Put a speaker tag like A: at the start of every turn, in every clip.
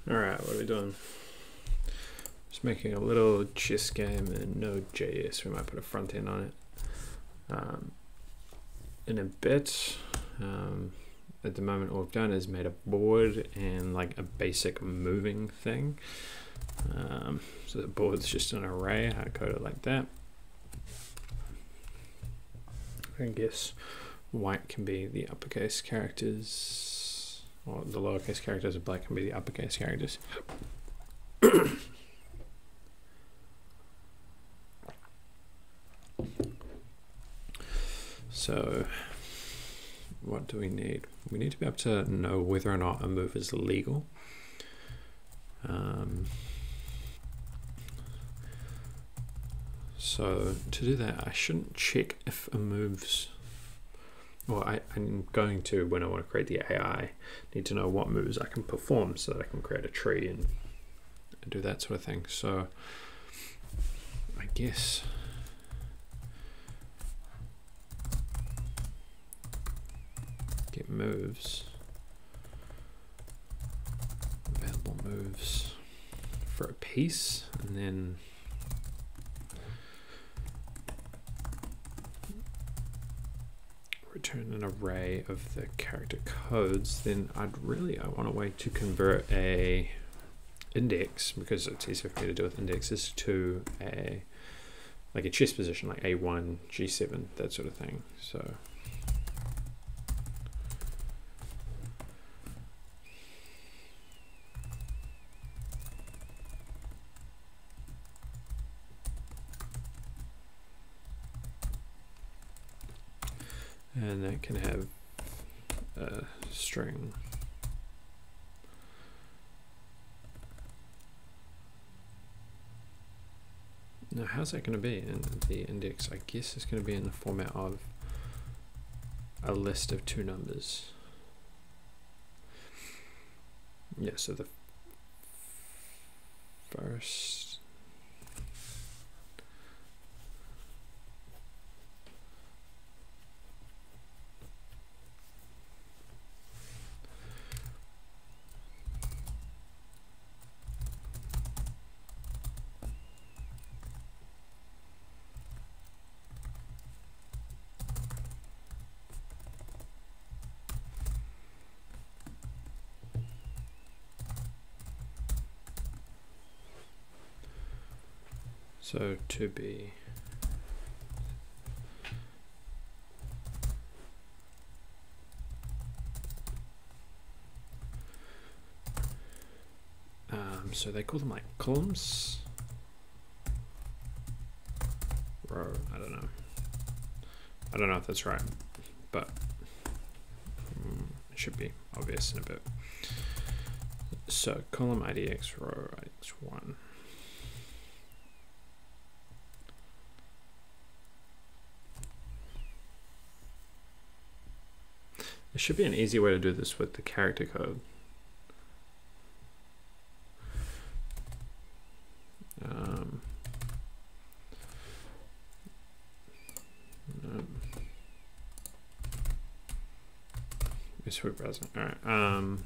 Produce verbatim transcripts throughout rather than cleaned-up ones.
A: Alright, what are we doing? Just making a little chess game in NodeJS. We might put a front end on it um, in a bit. Um, at the moment, all we've done is made a board and like a basic moving thing. Um, so the board's just an array. I code it like that. I guess white can be the uppercase characters, or the lowercase characters, and black can be the uppercase characters. So what do we need? We need to be able to know whether or not a move is legal. Um, so to do that, I shouldn't check if a move's, well, I, I'm going to, when I want to create the A I, need to know what moves I can perform so that I can create a tree and, and do that sort of thing. So I guess get moves, available moves for a piece, and then return an array of the character codes. Then I'd really, I want a way to convert a index, because it's easier for me to do with indexes, to a like a chess position, like A one, G seven, that sort of thing. So and that can have a string. Now, how's that going to be in the index? I guess it's going to be in the format of a list of two numbers. Yeah, so the first So to be um, so they call them like columns, row. I don't know. I don't know if that's right, but mm, it should be obvious in a bit. So column I D X, row I D X one. There should be an easy way to do this with the character code. Um, no. It's web browser. All right. Um,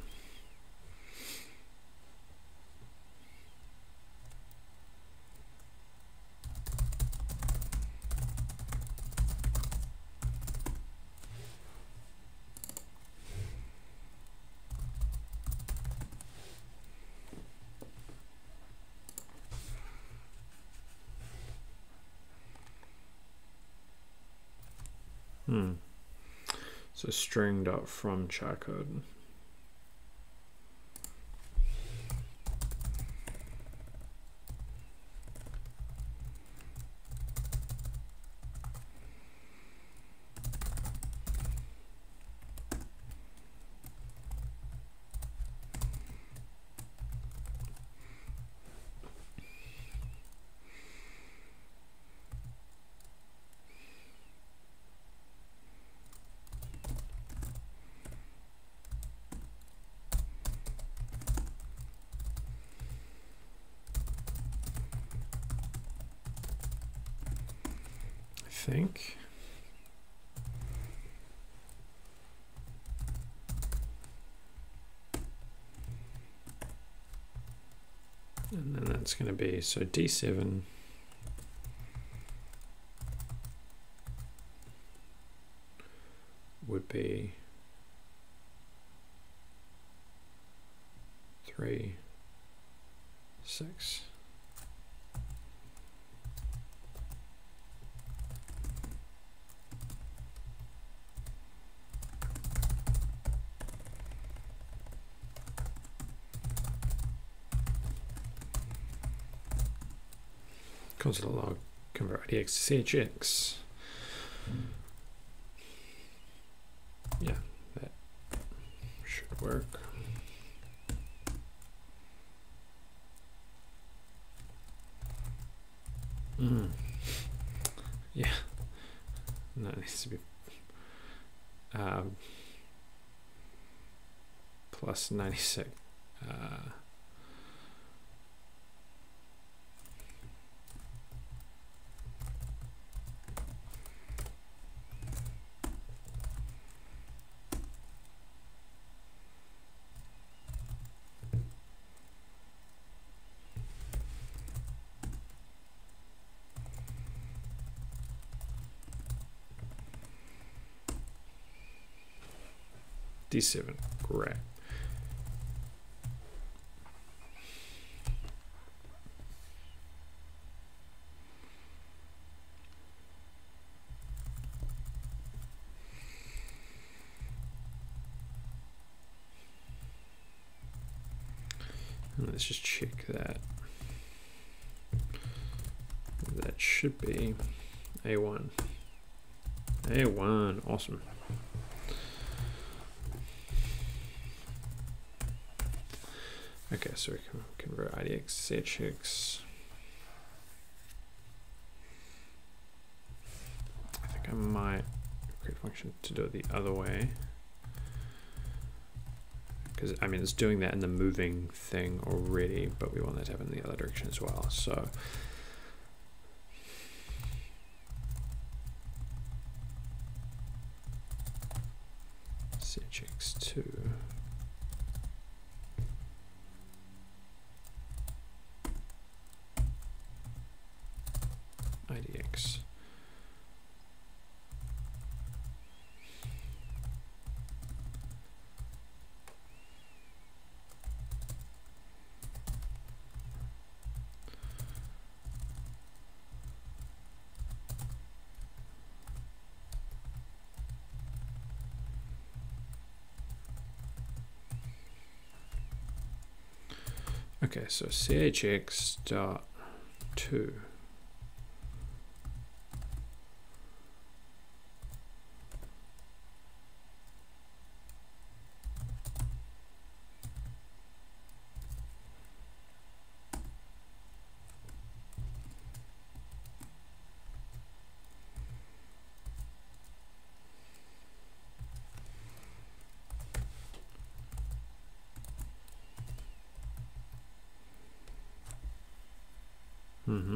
A: Hmm. So string dot from char code. Think it's going to be, so D seven would be three, six. Console log convert I D X to C H X. Yeah, that should work. Mm. Yeah, no, it needs to be um, plus ninety-six. Uh, D seven, great. And let's just check that. That should be A one. A one, awesome. Okay, so we can convert I D X to C H X. I think I might create a function to do it the other way. Because, I mean, it's doing that in the moving thing already, but we want that to happen in the other direction as well. So C H X two. I D X. Okay, so C H X dot two. Mm-hmm.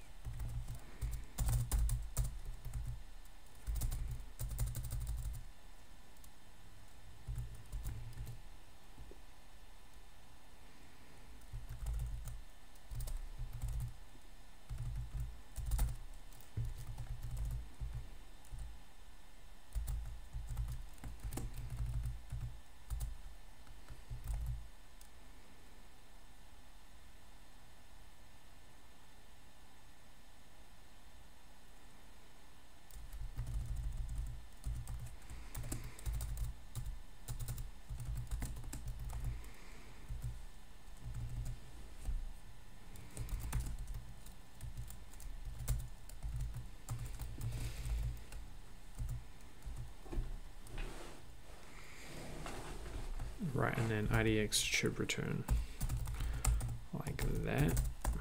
A: Right, and then I D X should return like that.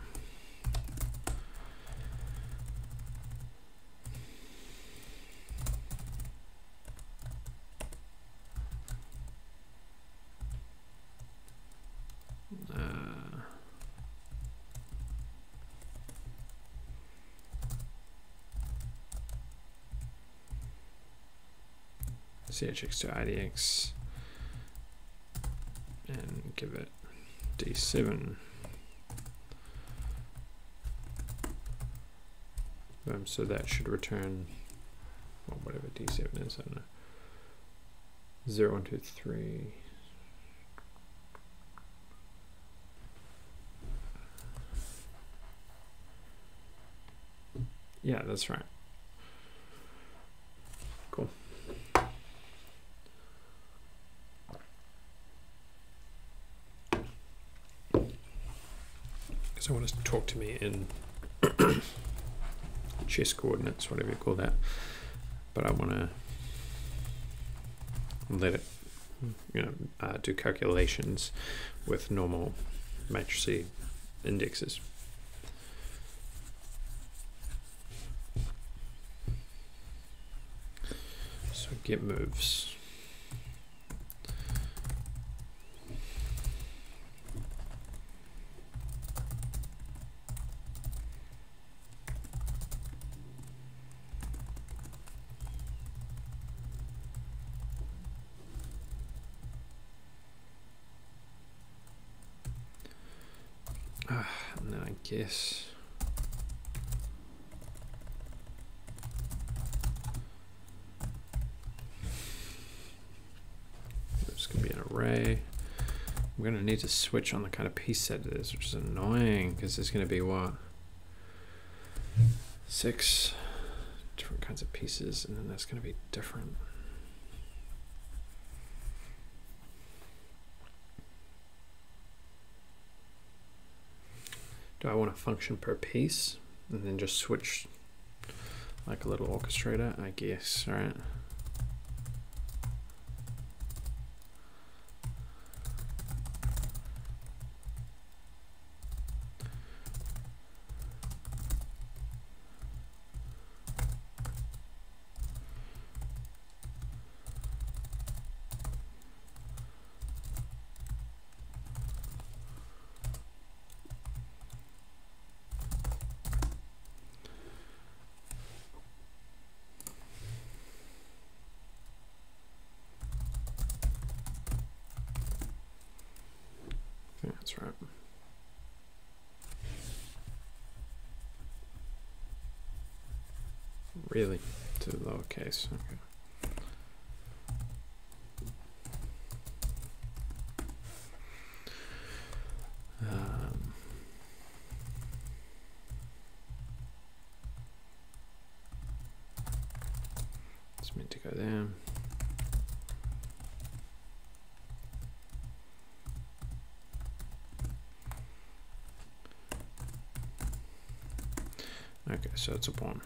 A: Uh, C H X to I D X. And give it D seven. Um, so that should return, well, whatever D seven is, I don't know. zero, one, two, three. Yeah, that's right. Cool. Because I want to talk to me in chess coordinates, whatever you call that. But I want to let it, you know, uh, do calculations with normal matrice indexes. So get moves. Ah, and then I guess it's going to be an array. I'm going to need to switch on the kind of piece set it is, which is annoying because there's going to be what? Six different kinds of pieces, and then that's going to be different. Do I want a function per piece and then just switch like a little orchestrator? I guess, right? Yeah, that's right. Really? To the lowercase, okay. Um, it's meant to go there. Okay, so it's a pawn.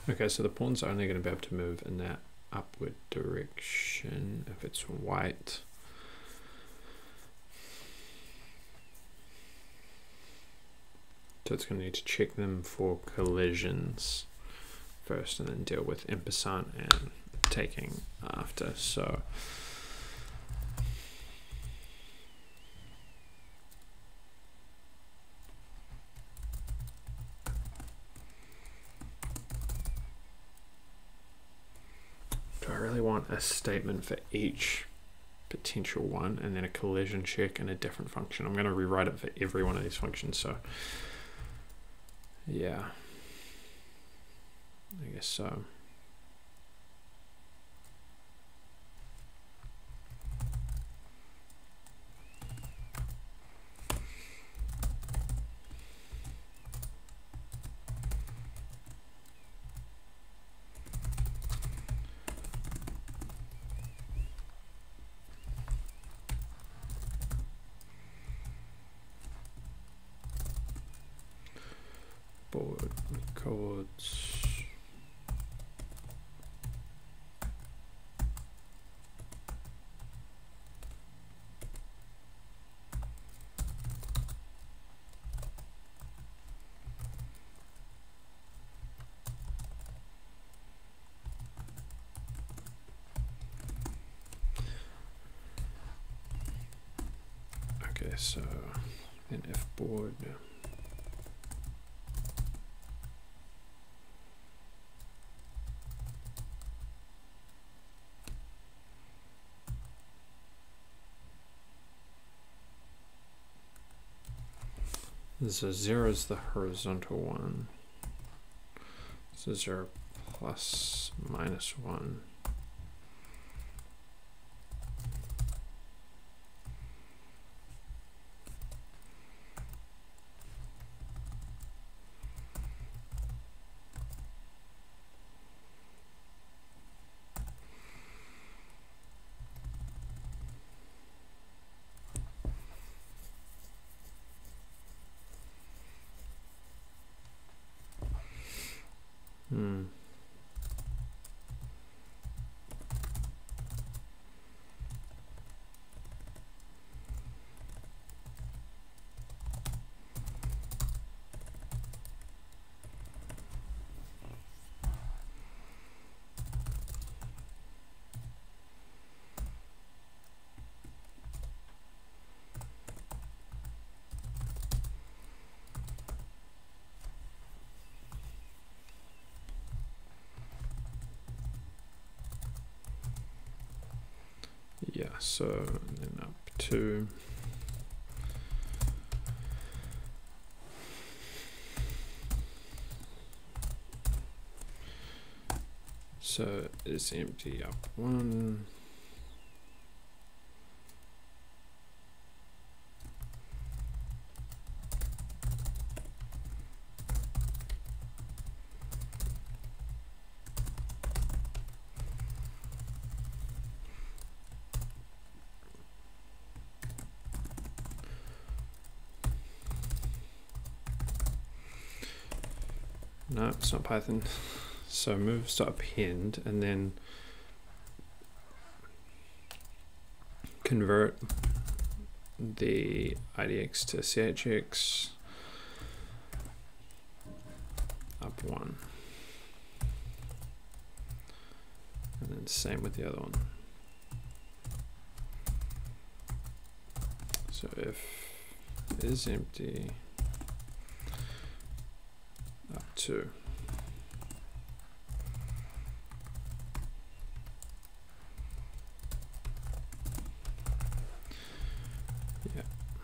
A: Okay, so the pawn's only going to be able to move in that upward direction if it's white. So it's going to need to check them for collisions first and then deal with en passant and taking after. So do I really want a statement for each potential one and then a collision check and a different function? I'm going to rewrite it for every one of these functions. So yeah, I guess so. Board records. Okay, so then if board. So zero is the horizontal one. So zero plus minus one. Hmm. Yeah, so then up to so is empty up one. No, it's not Python. So moves to append and then convert the I D X to C H X up one. And then same with the other one. So if is empty up two. Yeah.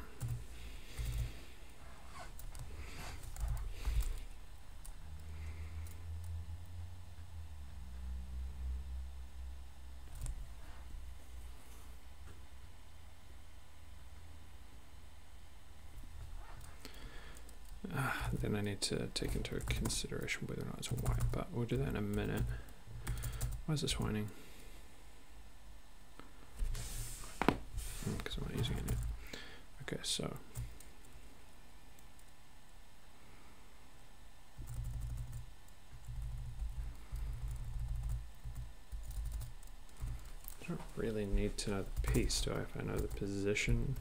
A: Ah, then I need to take into consideration whether or not it's white, but we'll do that in a minute. Why is this whining? Because I'm not using it yet. Okay, so really need to know the piece, do I, if I know the position?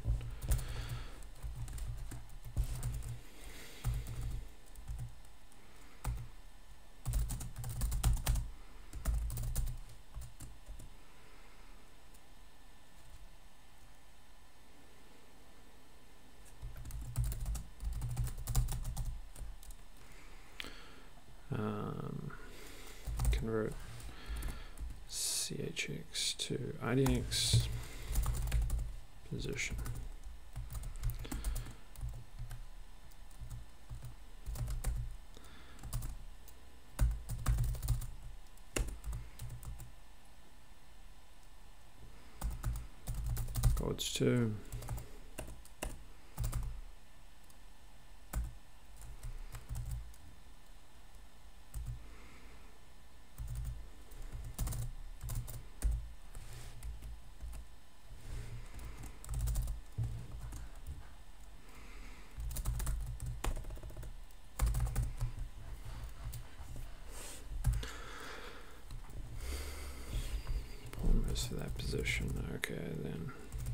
A: Um, convert C H X to I D X position. Chords two. To that position. Okay, then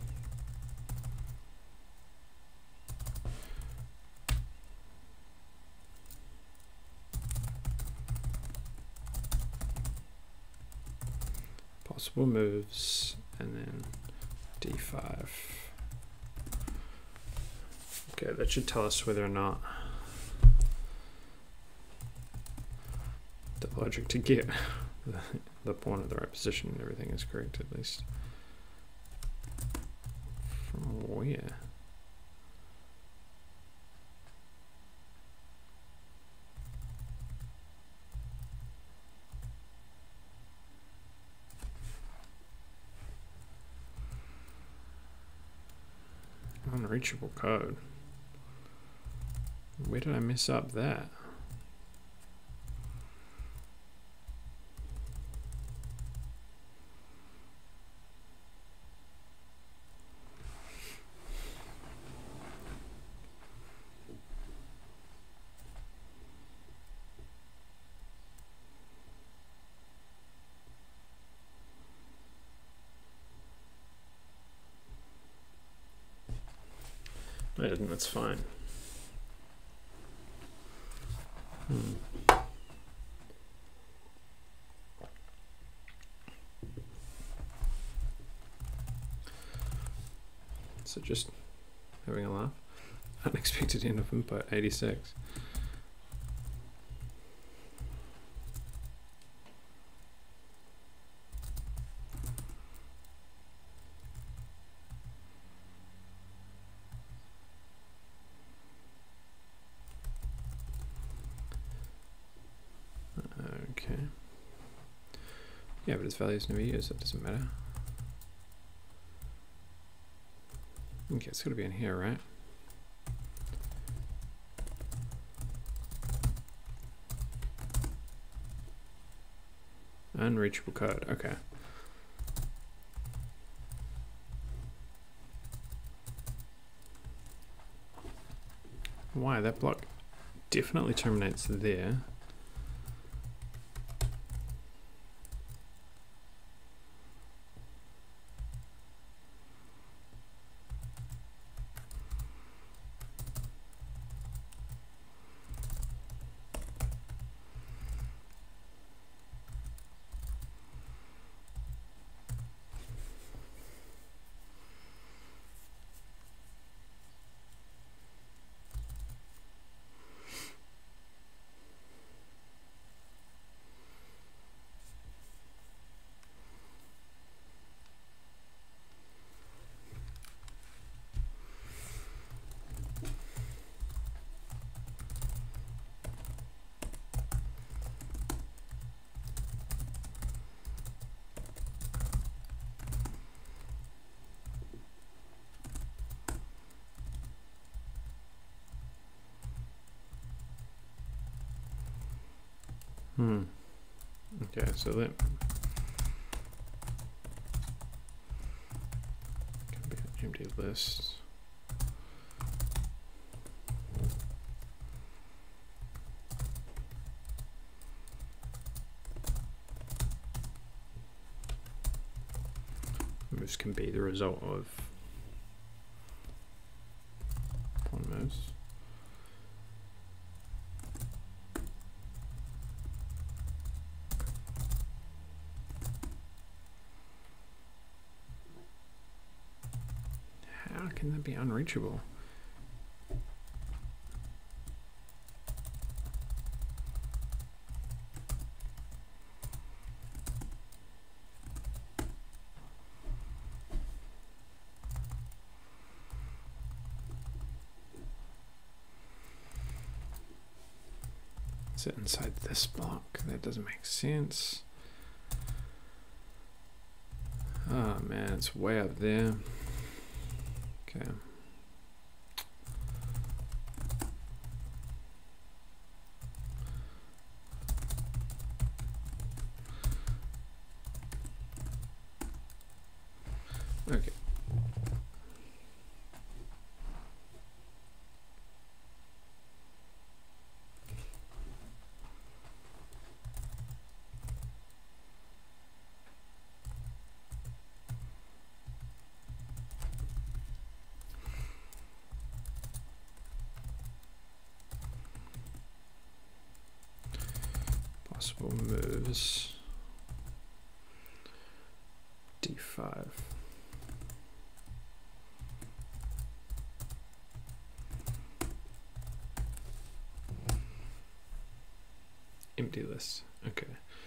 A: possible moves, and then D five. Okay, that should tell us whether or not the logic to get the, the pawn at the right position and everything is correct, at least. From where? Unreachable code. Where did I mess up that? I didn't, that's fine. Hmm. So just having a laugh. Unexpected end of input eighty-six. Okay. Yeah, but its value is never used, so it doesn't matter. Okay, it's got to be in here, right? Unreachable code, okay. Why? That block definitely terminates there. Hmm. Okay, so that can be an empty list. can be the result of pawn moves. How can that be unreachable? Sit inside this block. That doesn't make sense. Oh man, it's way up there. Okay. Okay. Possible moves. D five. Empty list. Okay.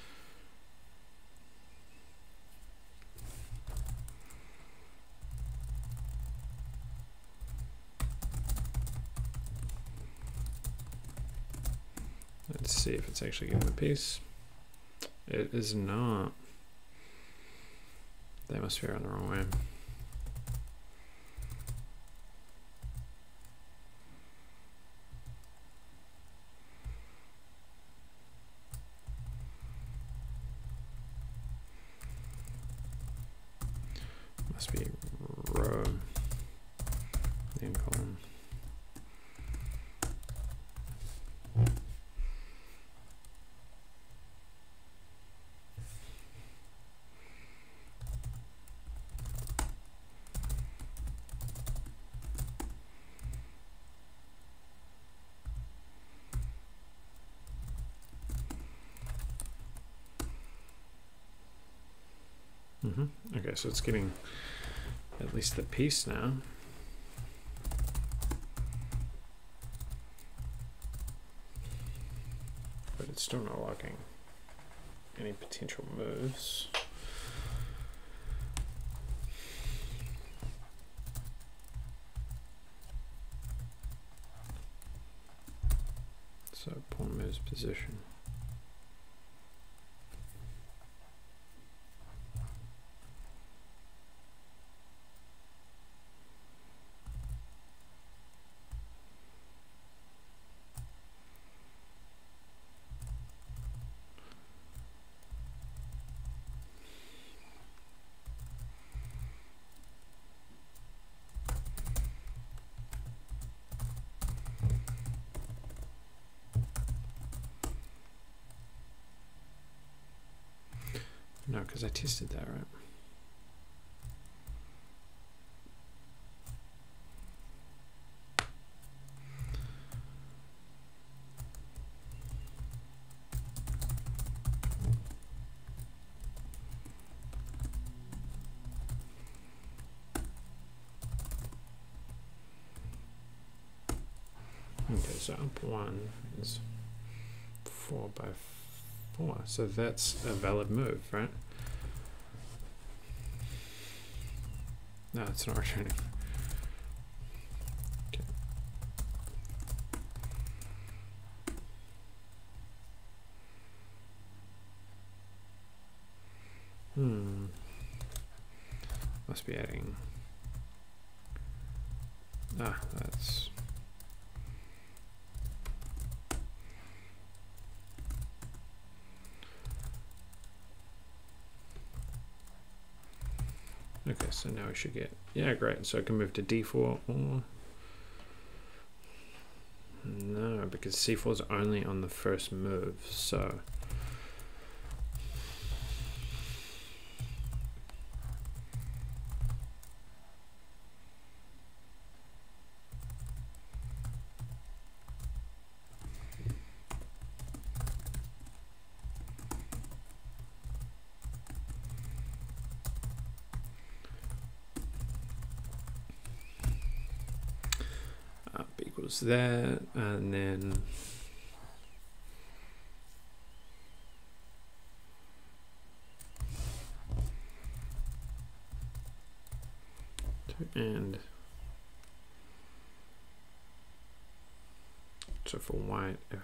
A: Let's see if it's actually getting the piece. It is not. They must be on the wrong way. Must be row, then column. Mm-hmm. Okay, so it's getting at least the piece now. But it's still not locking any potential moves. So pawn moves position. No, because I tested that, right? Okay, so up one is four by four, so that's a valid move, right? No, it's not returning. Okay. Hmm. Must be adding. Ah, that's. Okay, so now we should get, yeah, great. So I can move to D four or, no, because C four is only on the first move, so. equals that, and then and so for white, if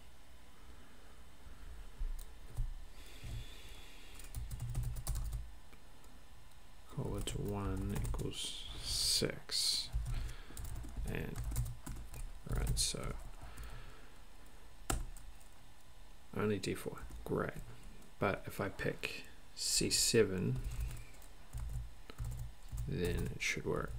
A: cohort one equals six, and right, so only D four, great. But if I pick C seven, then it should work.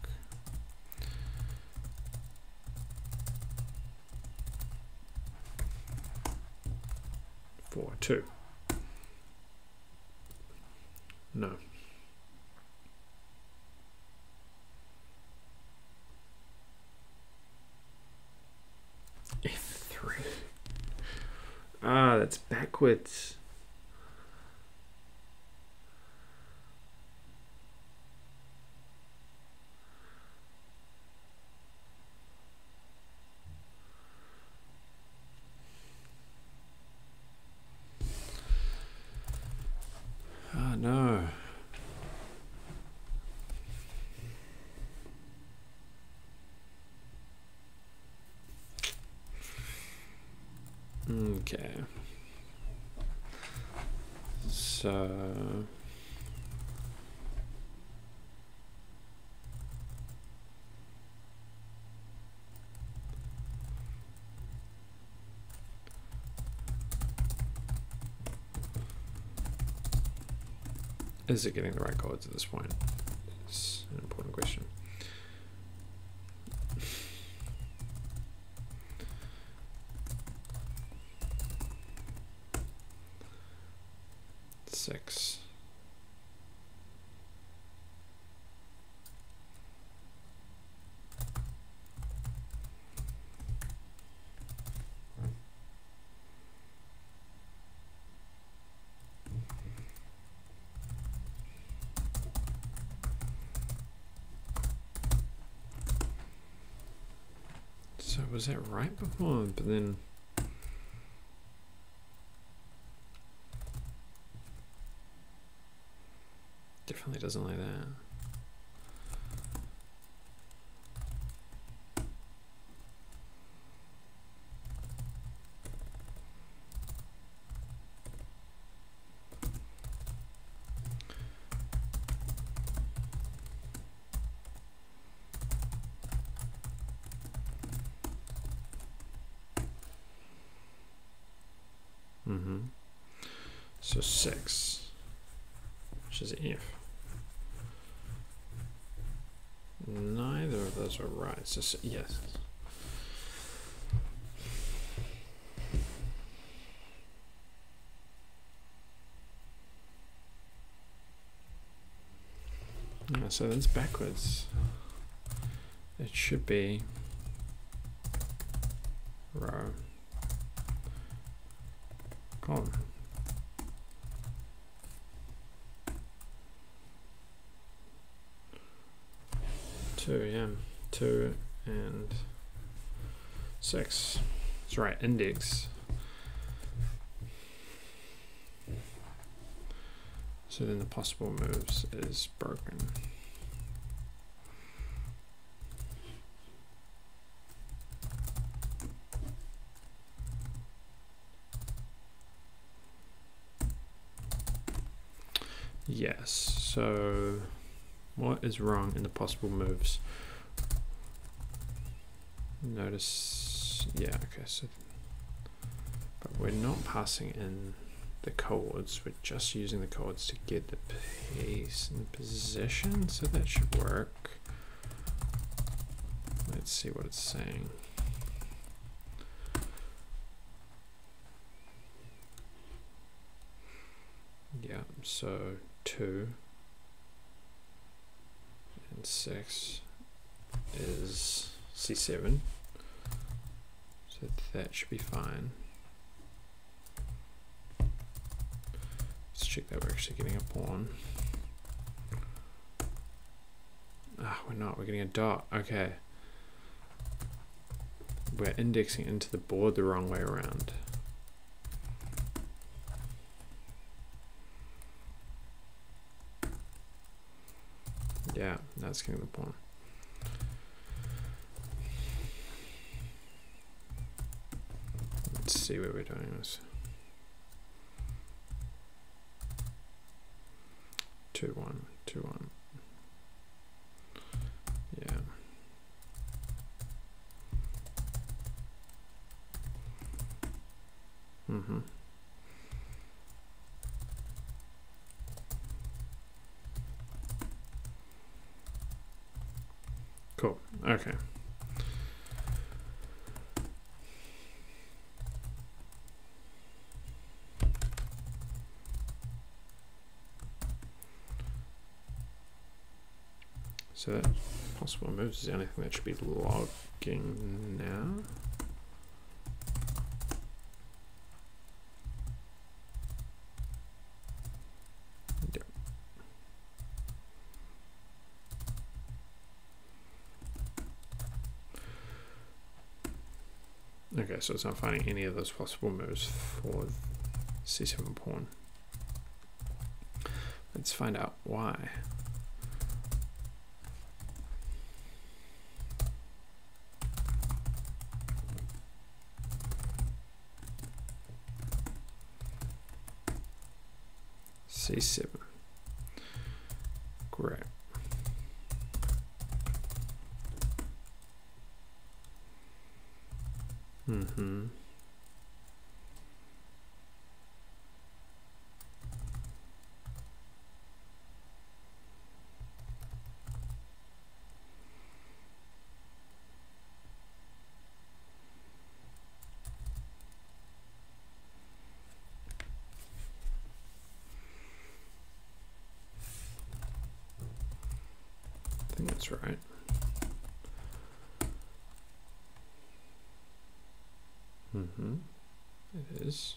A: Four, two. No. F three. Ah, that's backwards. Oh no. Okay. So is it getting the right codes at this point? It's an important question. Six. So was that right before? But then definitely doesn't like that. Mm-hmm. So six, which is F. Neither of those are right. So yes. Yeah, so that's backwards. It should be row column. Two, yeah, two and six. That's right, index. So then the possible moves is broken. Yes, so what is wrong in the possible moves? Notice, yeah, okay, so, but we're not passing in the coords, we're just using the coords to get the piece in position, so that should work. Let's see what it's saying. Yeah, so two and six is C seven, so that should be fine. Let's check that we're actually getting a pawn. Ah, we're not, we're getting a dot, okay. we're indexing into the board the wrong way around. Yeah, that's getting the point. Let's see where we're doing this. Two one, two one. Yeah. Mm-hmm. Cool. Okay. So that possible moves is the only thing that should be logging now. Yep. Okay, so it's not finding any of those possible moves for c seven pawn. Let's find out why. c seven. Great. Mm-hmm. I think that's right. Mm-hmm. It is.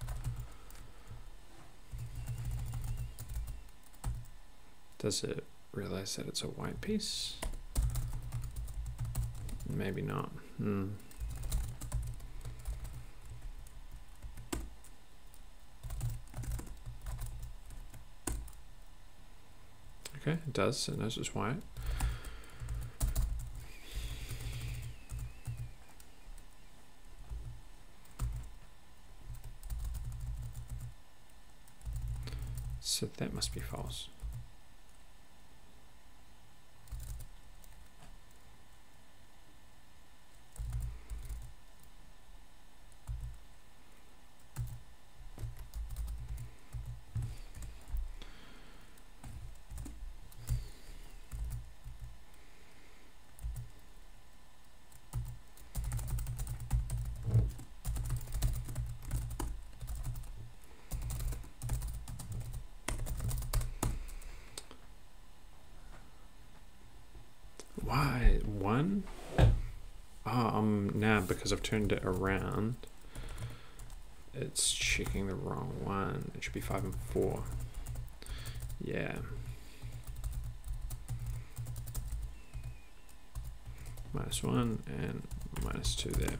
A: Does it realize that it's a white piece? Maybe not. Hmm. Okay, it does. It knows it's white. So that must be false. Why? One? Oh, um, now because I've turned it around, it's checking the wrong one. It should be five and four. Yeah. Minus one and minus two there.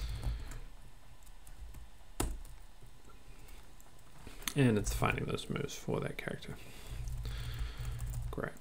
A: And it's finding those moves for that character. Great.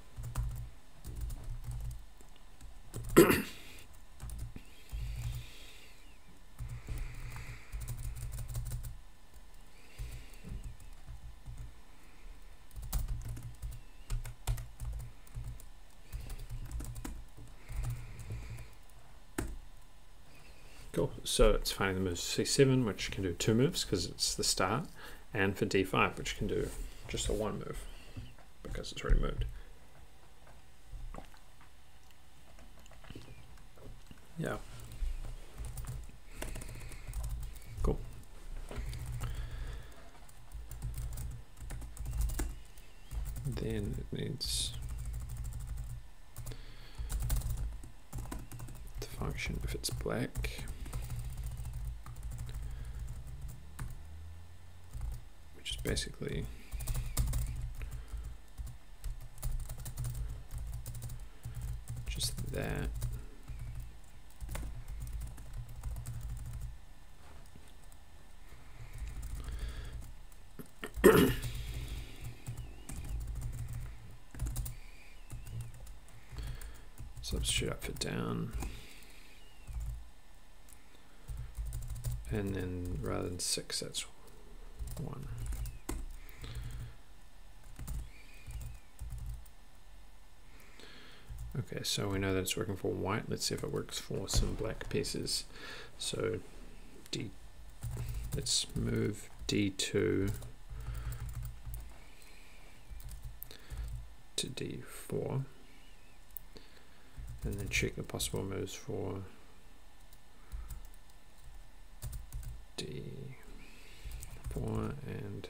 A: Cool. So it's finding the move c seven, which can do two moves because it's the start, and for d five, which can do just a one move because it's already moved. Yeah. Cool. Then it needs to function if it's black, which is basically just that. Substitute up for down. And then rather than six, that's one. Okay, so we know that it's working for white. Let's see if it works for some black pieces. So D, let's move D two to D four, and then check the possible moves for D four and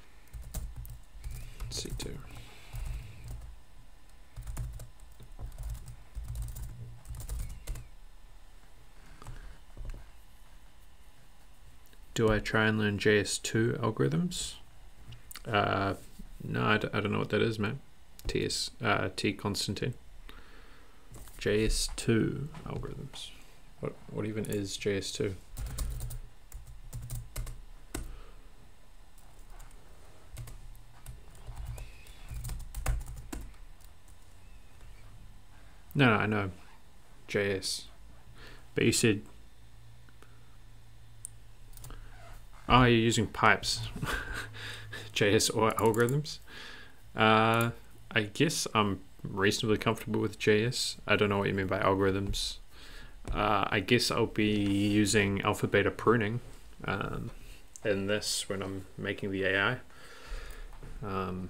A: C two. Do I try and learn J S two algorithms? Uh, no, I, d I don't know what that is, man. T S, uh, T Constantine. J S two algorithms. What, what even is J S two? No, no, I know J S, but you said, oh, you're using pipes, J S or algorithms. Uh, I guess I'm reasonably comfortable with J S. I don't know what you mean by algorithms. Uh, I guess I'll be using alpha beta pruning um, in this when I'm making the A I. Um,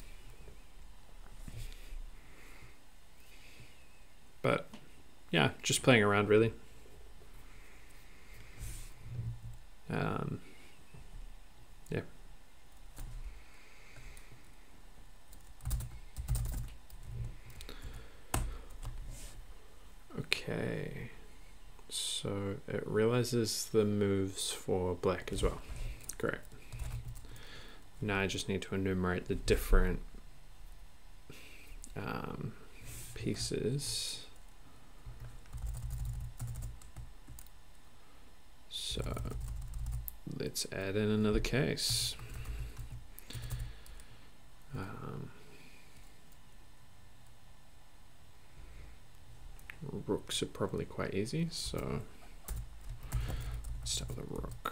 A: but yeah, just playing around really. Um, yeah. Okay, so it realizes the moves for black as well. Great. Now I just need to enumerate the different um, pieces. So let's add in another case. Um, rooks are probably quite easy, so let's start with a rook.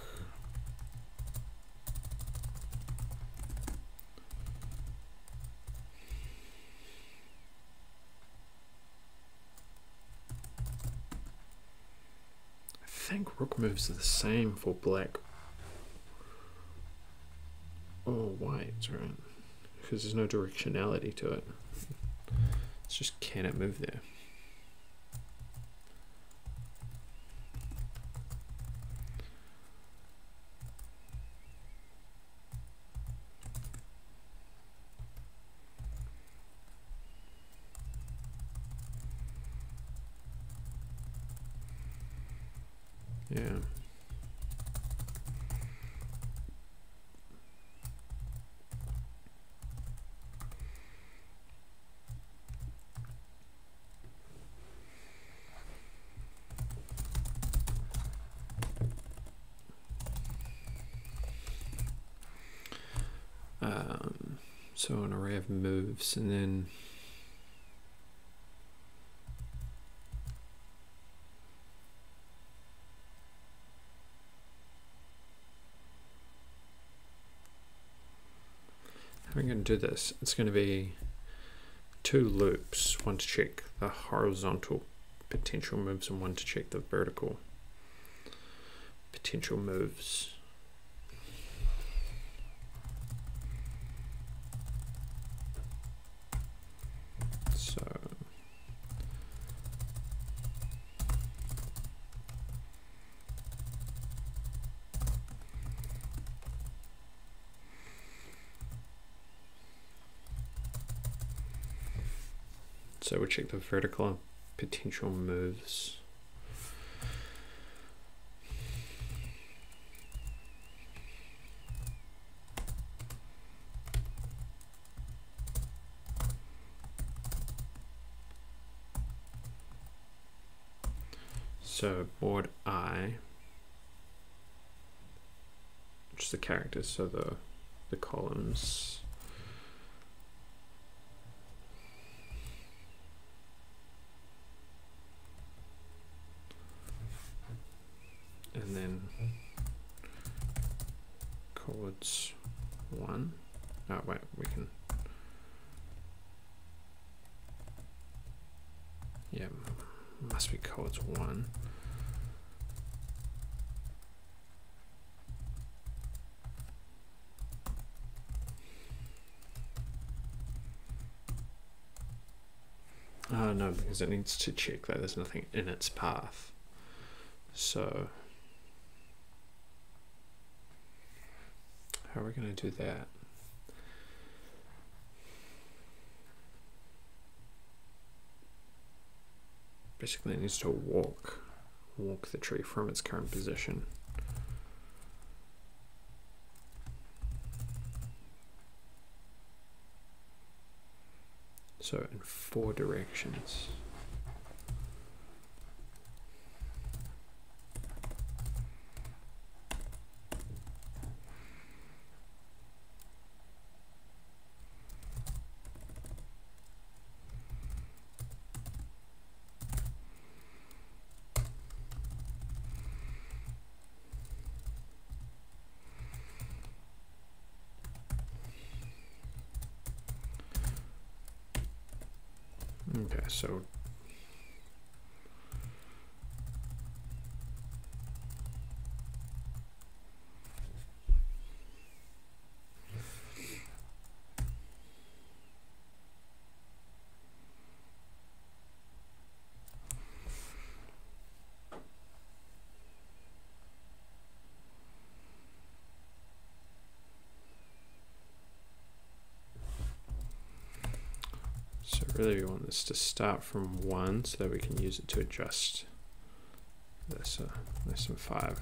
A: I think rook moves are the same for black or white, right? Because there's no directionality to it. It's just, can it move there? Yeah. Um, so an array of moves, and then how am I going to do this? It's going to be two loops, one to check the horizontal potential moves and one to check the vertical potential moves. So So we check the vertical potential moves. So board I, just the characters, so the the columns. coords one. Oh wait, we can. Yeah, must be coords one. Oh no, because it needs to check that there's nothing in its path. So how are we going to do that? Basically it needs to walk, walk the tree from its current position. So in four directions. Okay, so So really we want this to start from one so that we can use it to adjust this, uh, this and five.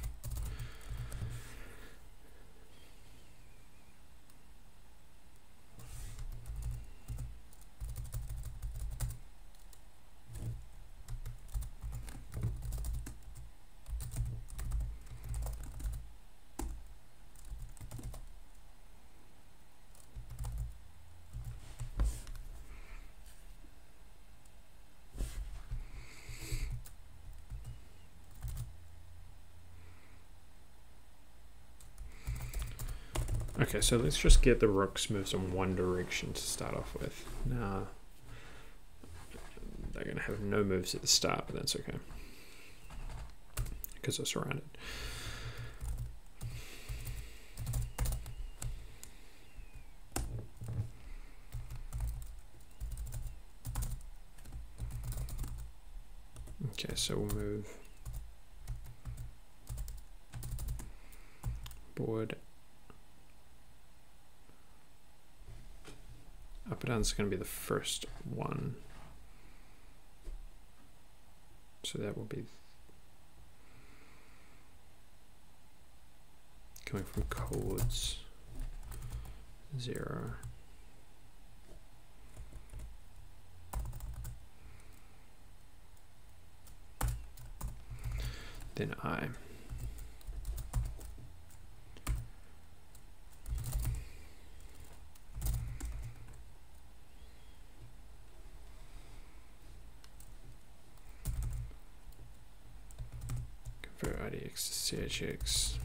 A: Okay, so let's just get the rook's moves in one direction to start off with. Now, they're going to have no moves at the start, but that's okay, because they're surrounded. Okay, so we'll move board. Up and down is going to be the first one. So that will be coming from codes zero. Then I. I D X to C H X.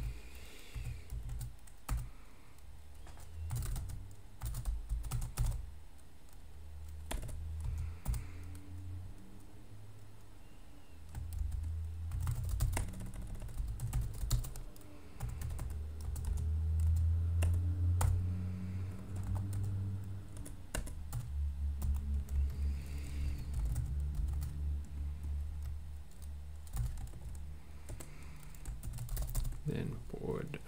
A: Then board.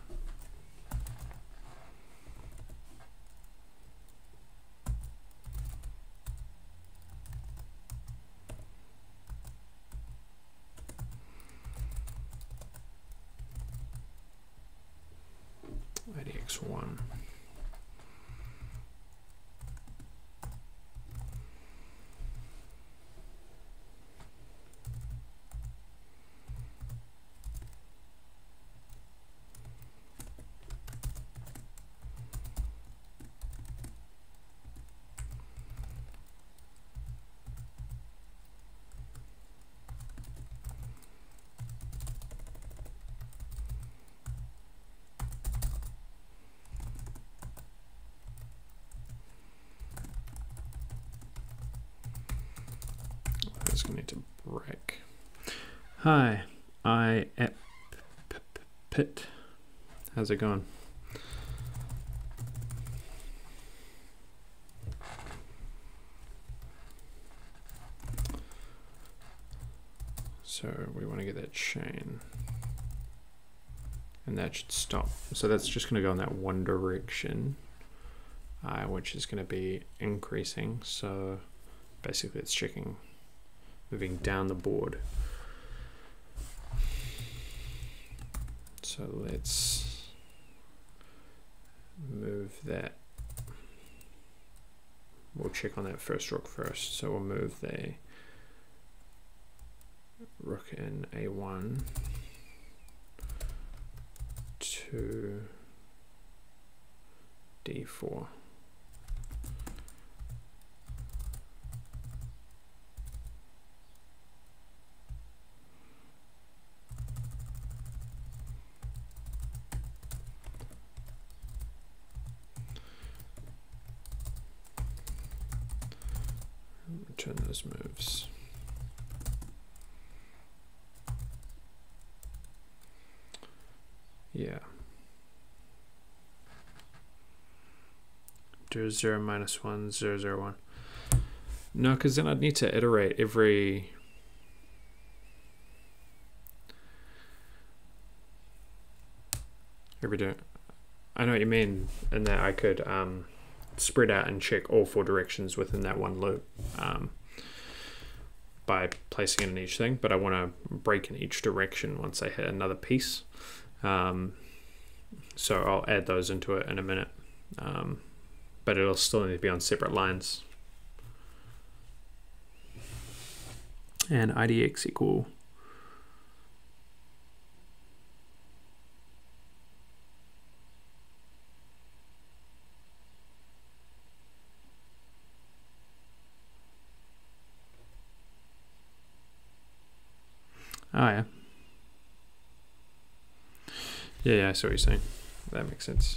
A: I D X one. just gonna need to break. Hi, I ep pit. How's it going? So we want to get that chain, and that should stop. So that's just going to go in that one direction, uh, which is going to be increasing. So basically it's checking, moving down the board. So let's move that. We'll check on that first rook first. So we'll move the rook in A one to D four. Return those moves. Yeah. Do zero minus one, zero, zero, one. No, because then I'd need to iterate every every day. I know what you mean, in that I could um, spread out and check all four directions within that one loop um, by placing it in each thing, but I want to break in each direction once I hit another piece. Um, so I'll add those into it in a minute, um, but it'll still need to be on separate lines. And I D X equal oh yeah. Yeah, yeah, I see what you're saying. That makes sense.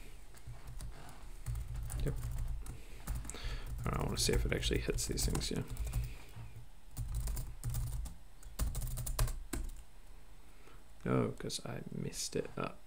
A: Yep. I want to see if it actually hits these things, yeah. No, because I messed it up.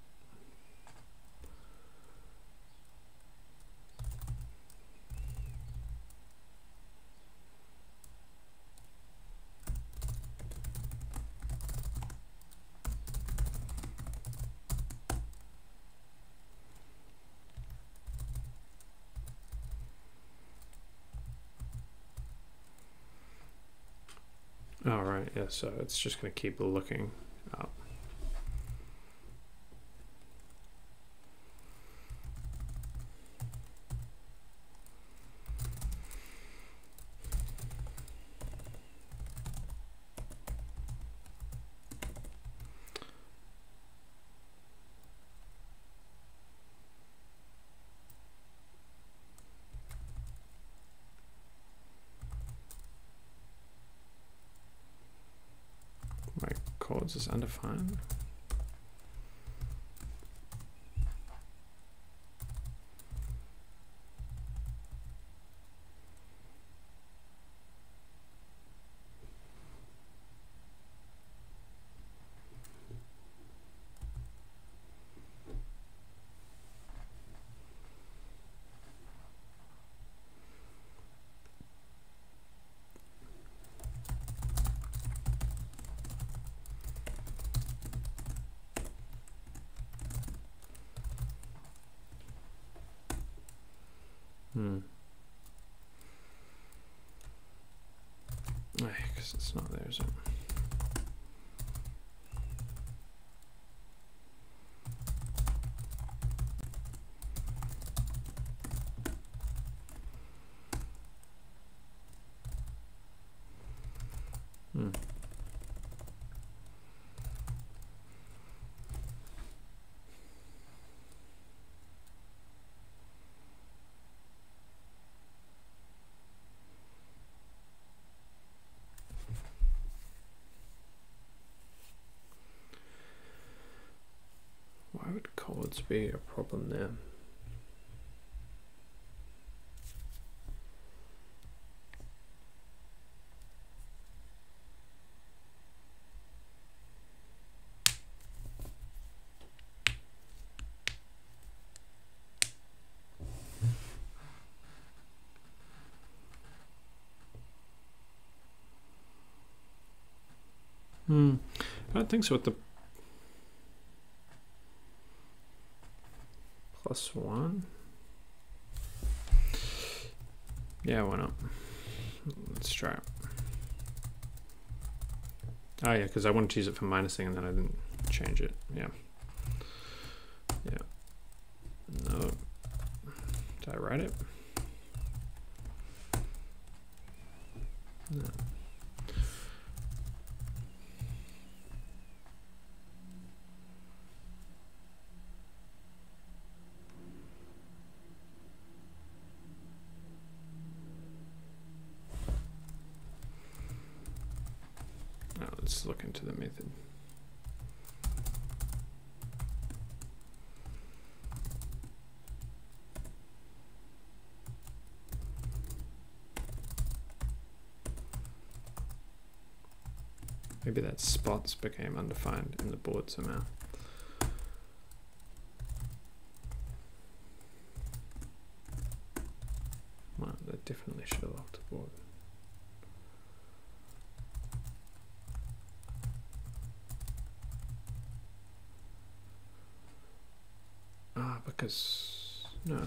A: All right, yeah, so it's just going to keep looking up. My chords is undefined. Hmm. Because it's not there, is it? Hmm. Why would chords be a problem there? Hmm. I don't think so with the plus one. Yeah, why not? Let's try it. Oh yeah, because I wanted to use it for minusing and then I didn't change it. Yeah. Yeah. No. Did I write it? No. Oh, let's look into the method. Maybe that spots became undefined in the board somehow. Well, that definitely should have locked the board. Ah, because no.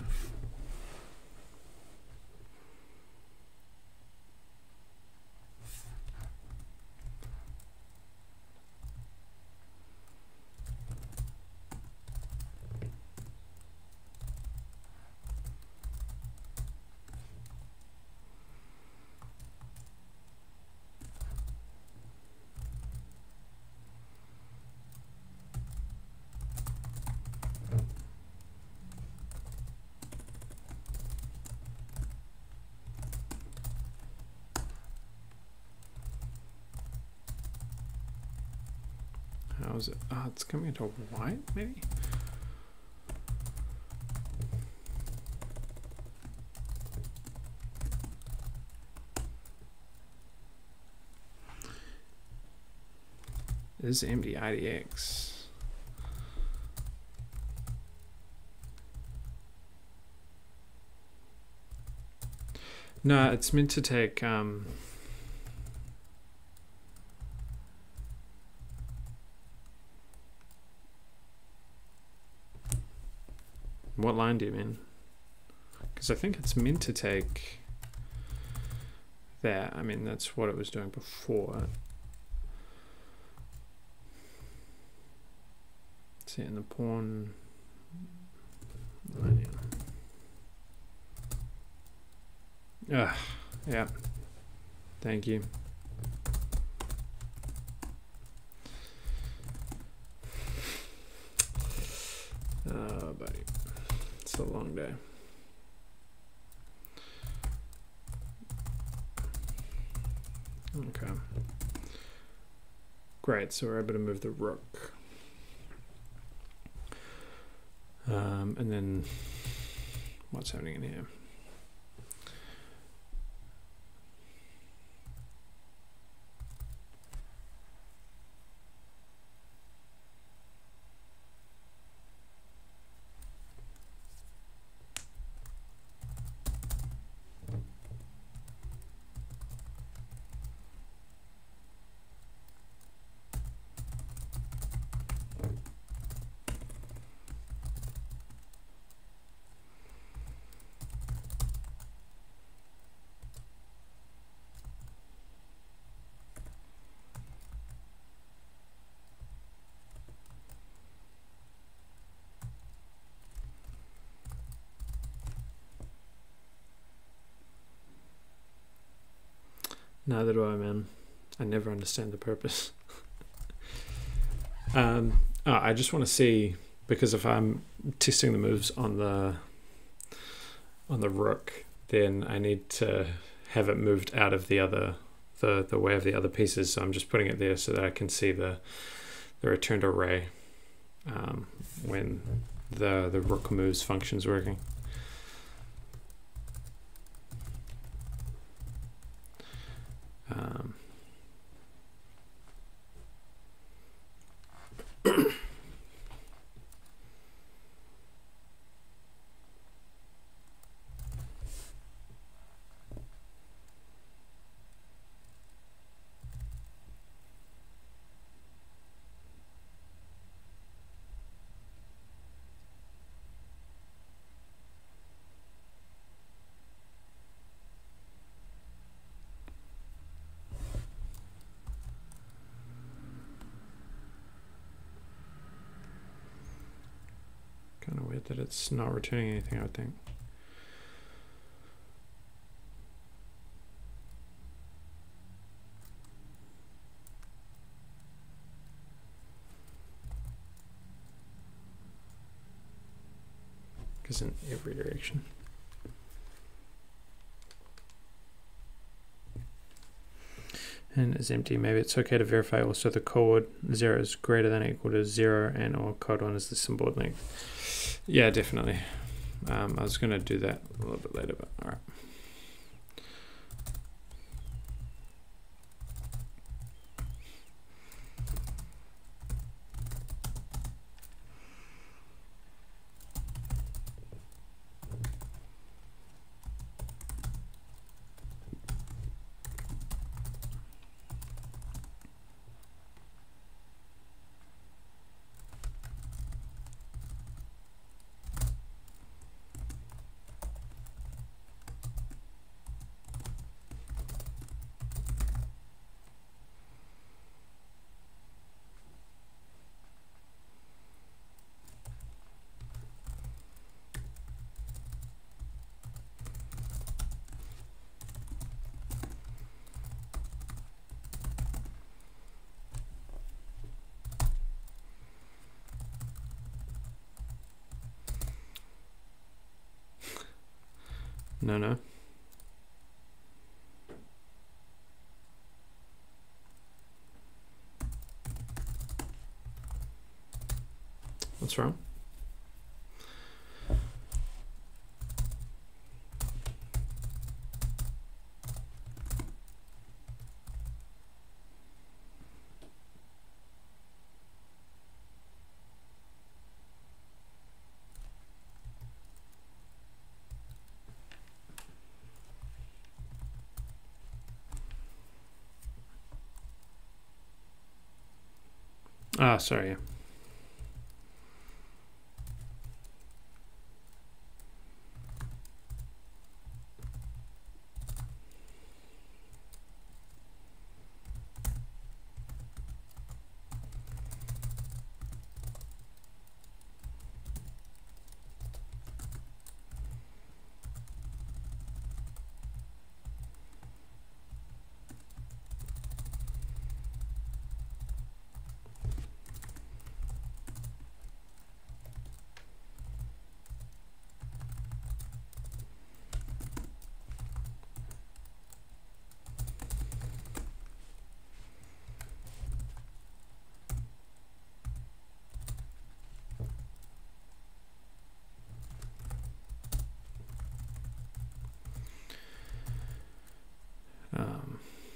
A: How is it? Ah, oh, it's coming into white, maybe? This is M D I D X. No, it's meant to take um what line do you mean? Because I think it's meant to take that. I mean, that's what it was doing before. See, in the pawn line. Ah, yeah. Thank you. Oh, buddy. It's a long day. Okay. Great, so we're able to move the rook. Um, and then what's happening in here? Neither do I, man. I never understand the purpose. um, oh, I just want to see, because if I'm testing the moves on the on the rook, then I need to have it moved out of the other the the way of the other pieces. So I'm just putting it there so that I can see the the returned array um, when the the rook moves function's working. Um, weird that it's not returning anything, I would think. Because in every direction. And it's empty. Maybe it's okay to verify also the chord zero is greater than or equal to zero and or chord one is the symbol length. Yeah, definitely. Um, I was going to do that a little bit later, but all right. No, no. What's wrong? Ah, sorry. Um,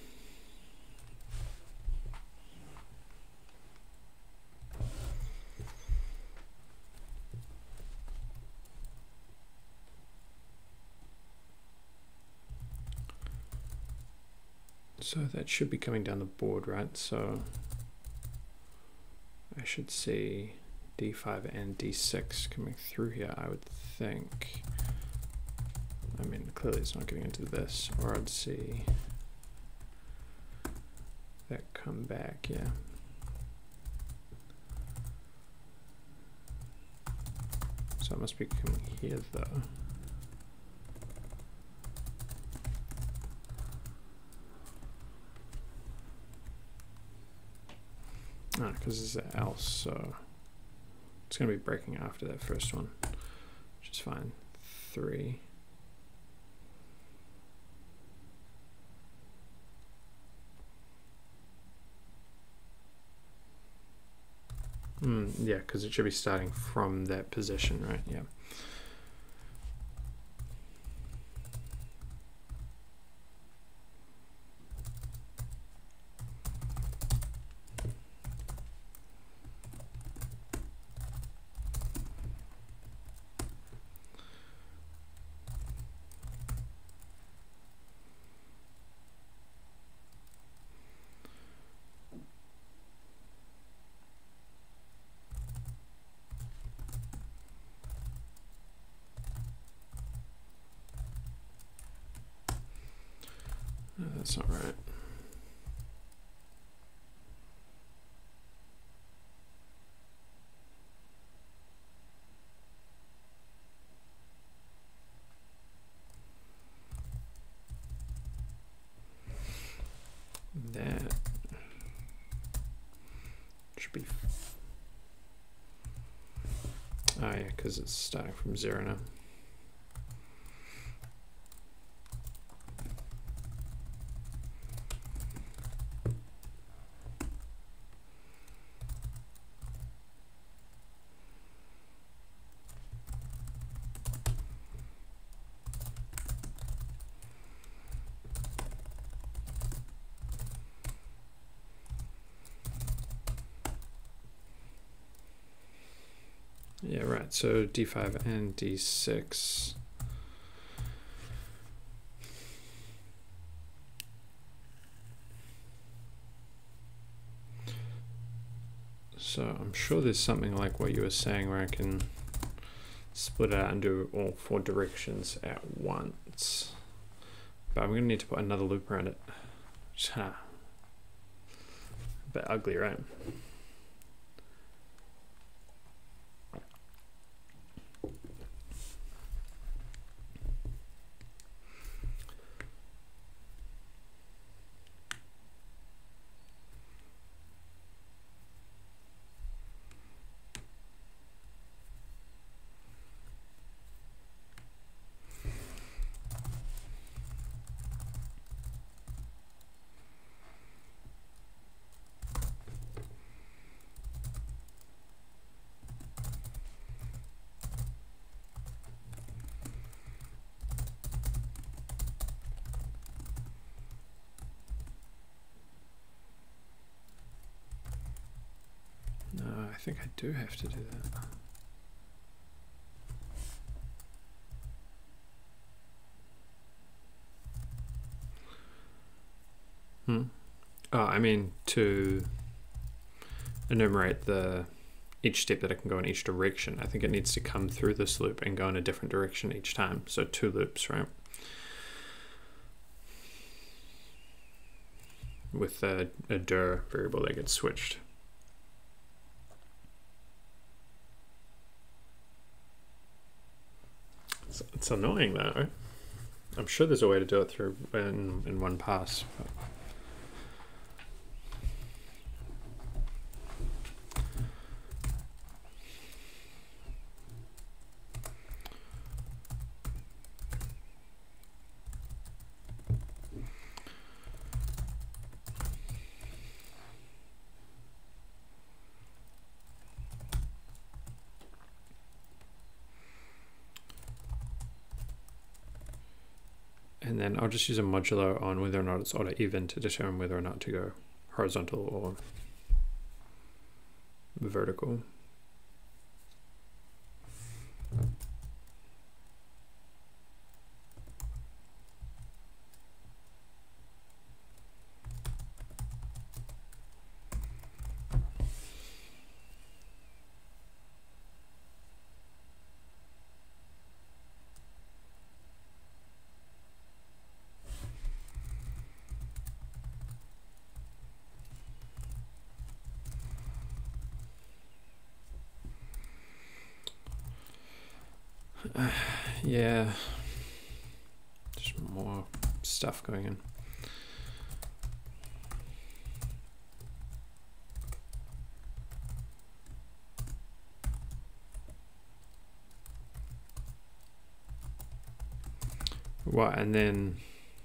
A: so that should be coming down the board, right? So I should see D five and D six coming through here, I would think. I mean, clearly it's not getting into this, or I'd see that come back, yeah. So it must be coming here though. Ah, because it's an else, so it's going to be breaking after that first one, which is fine. Three. Mm, yeah, because it should be starting from that position, right? Yeah. No, that's not right. be. Oh yeah, because it's starting from zero now. Yeah, right, so D five and D six. So I'm sure there's something like what you were saying where I can split it out and do all four directions at once. But I'm gonna need to put another loop around it. A bit ugly, right? No, I think I do have to do that. Hmm. Oh, I mean to enumerate the each step that it can go in each direction. I think it needs to come through this loop and go in a different direction each time. So two loops, right? With a, a dir variable that gets switched. It's, it's annoying though, right? I'm sure there's a way to do it through in, in one pass. But. And then I'll just use a modulo on whether or not it's odd or even to determine whether or not to go horizontal or vertical. Uh, yeah, just more stuff going in. What, and then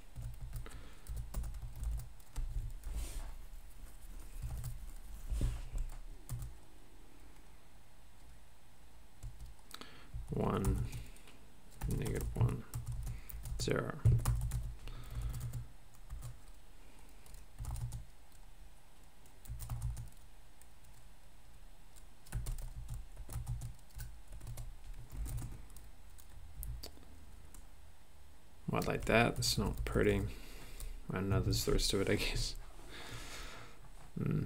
A: one, negative one, zero. What, like that? That's not pretty. I don't know, there's the rest of it, I guess. Mm.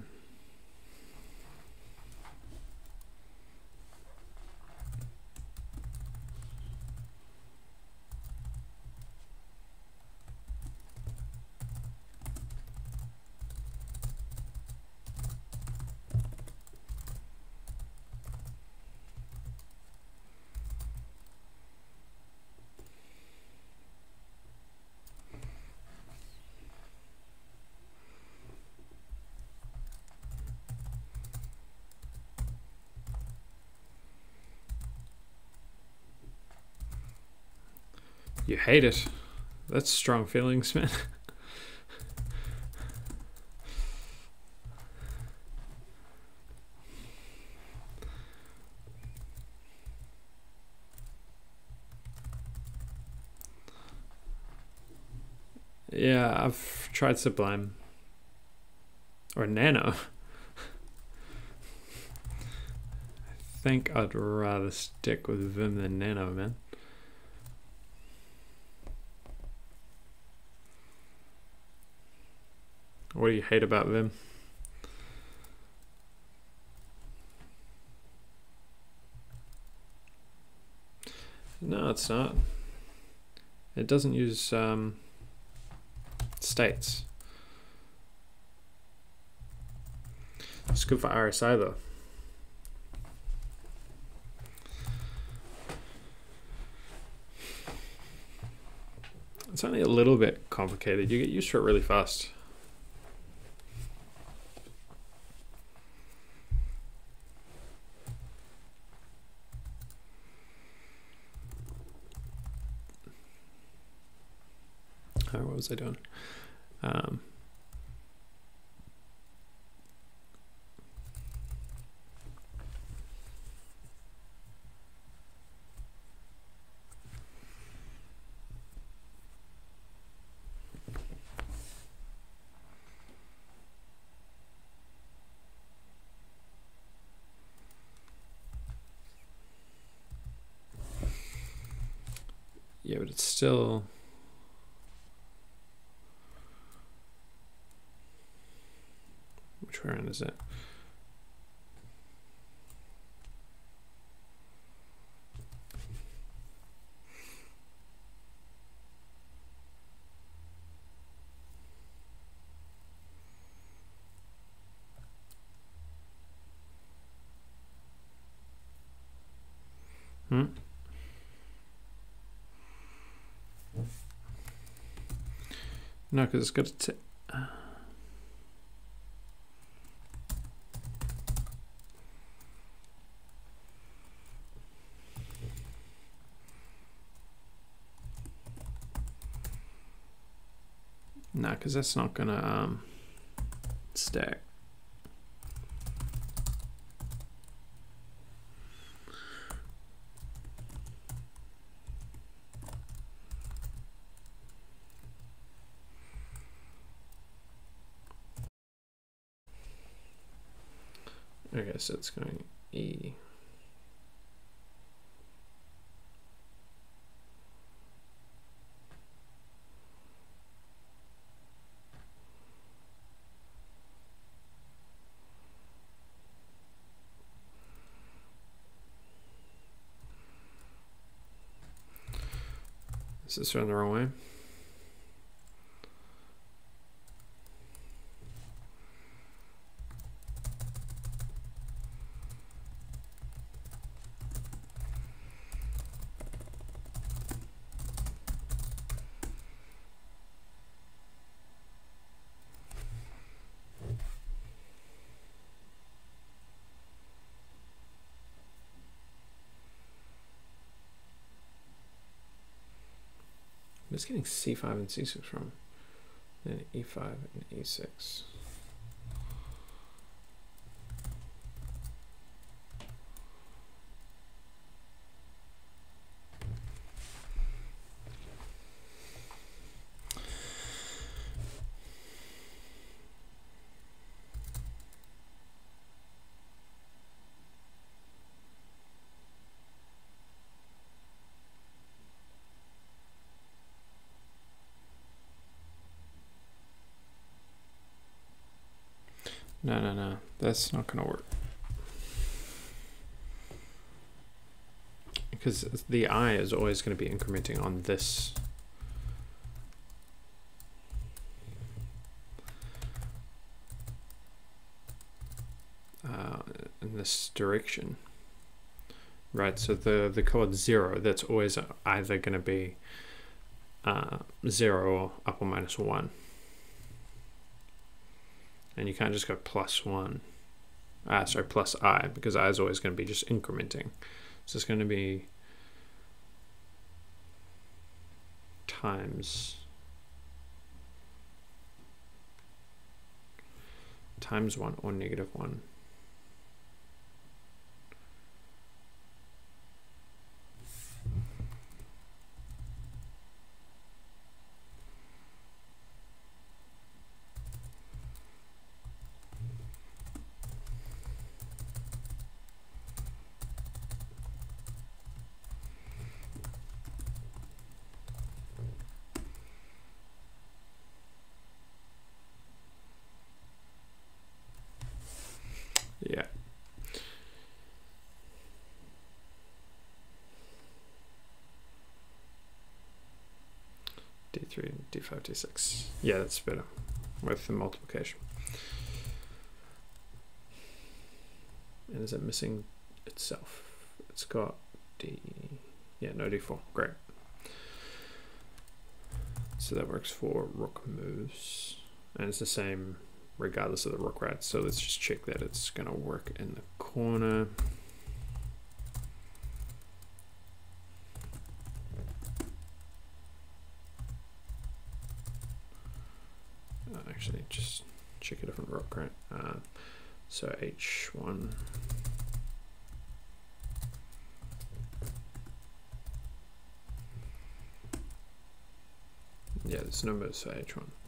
A: You hate it. That's strong feelings, man. Yeah, I've tried Sublime. Or Nano. I think I'd rather stick with Vim than Nano, man. What do you hate about Vim? No, it's not. It doesn't use um, states. It's good for R S I though. It's only a little bit complicated. You get used to it really fast. Oh, what was I doing? Um, yeah, but it's still... Which variant is it? Hmm? No, because it's got to... Uh, no, because that's not going to um, stack. Okay, so it's going E. Is this going the wrong way? I'm just getting C five and C six from, then E five and E six. No, no, no, that's not going to work. Because the I is always going to be incrementing on this. Uh, in this direction. Right, so the, the code zero, that's always either going to be uh, zero or up or minus one. And you can't just go plus one, ah, sorry, plus I, because I is always going to be just incrementing. So it's going to be times times one or negative one. Yeah. D three, D five, D six. Yeah, that's better with the multiplication. And is it missing itself? It's got D, yeah, no D four, great. So that works for rook moves. And it's the same regardless of the rook, right? So let's just check that it's gonna work in the corner. Uh, actually, just check a different rook, right? Uh, so H one. Yeah, there's no moves for H one.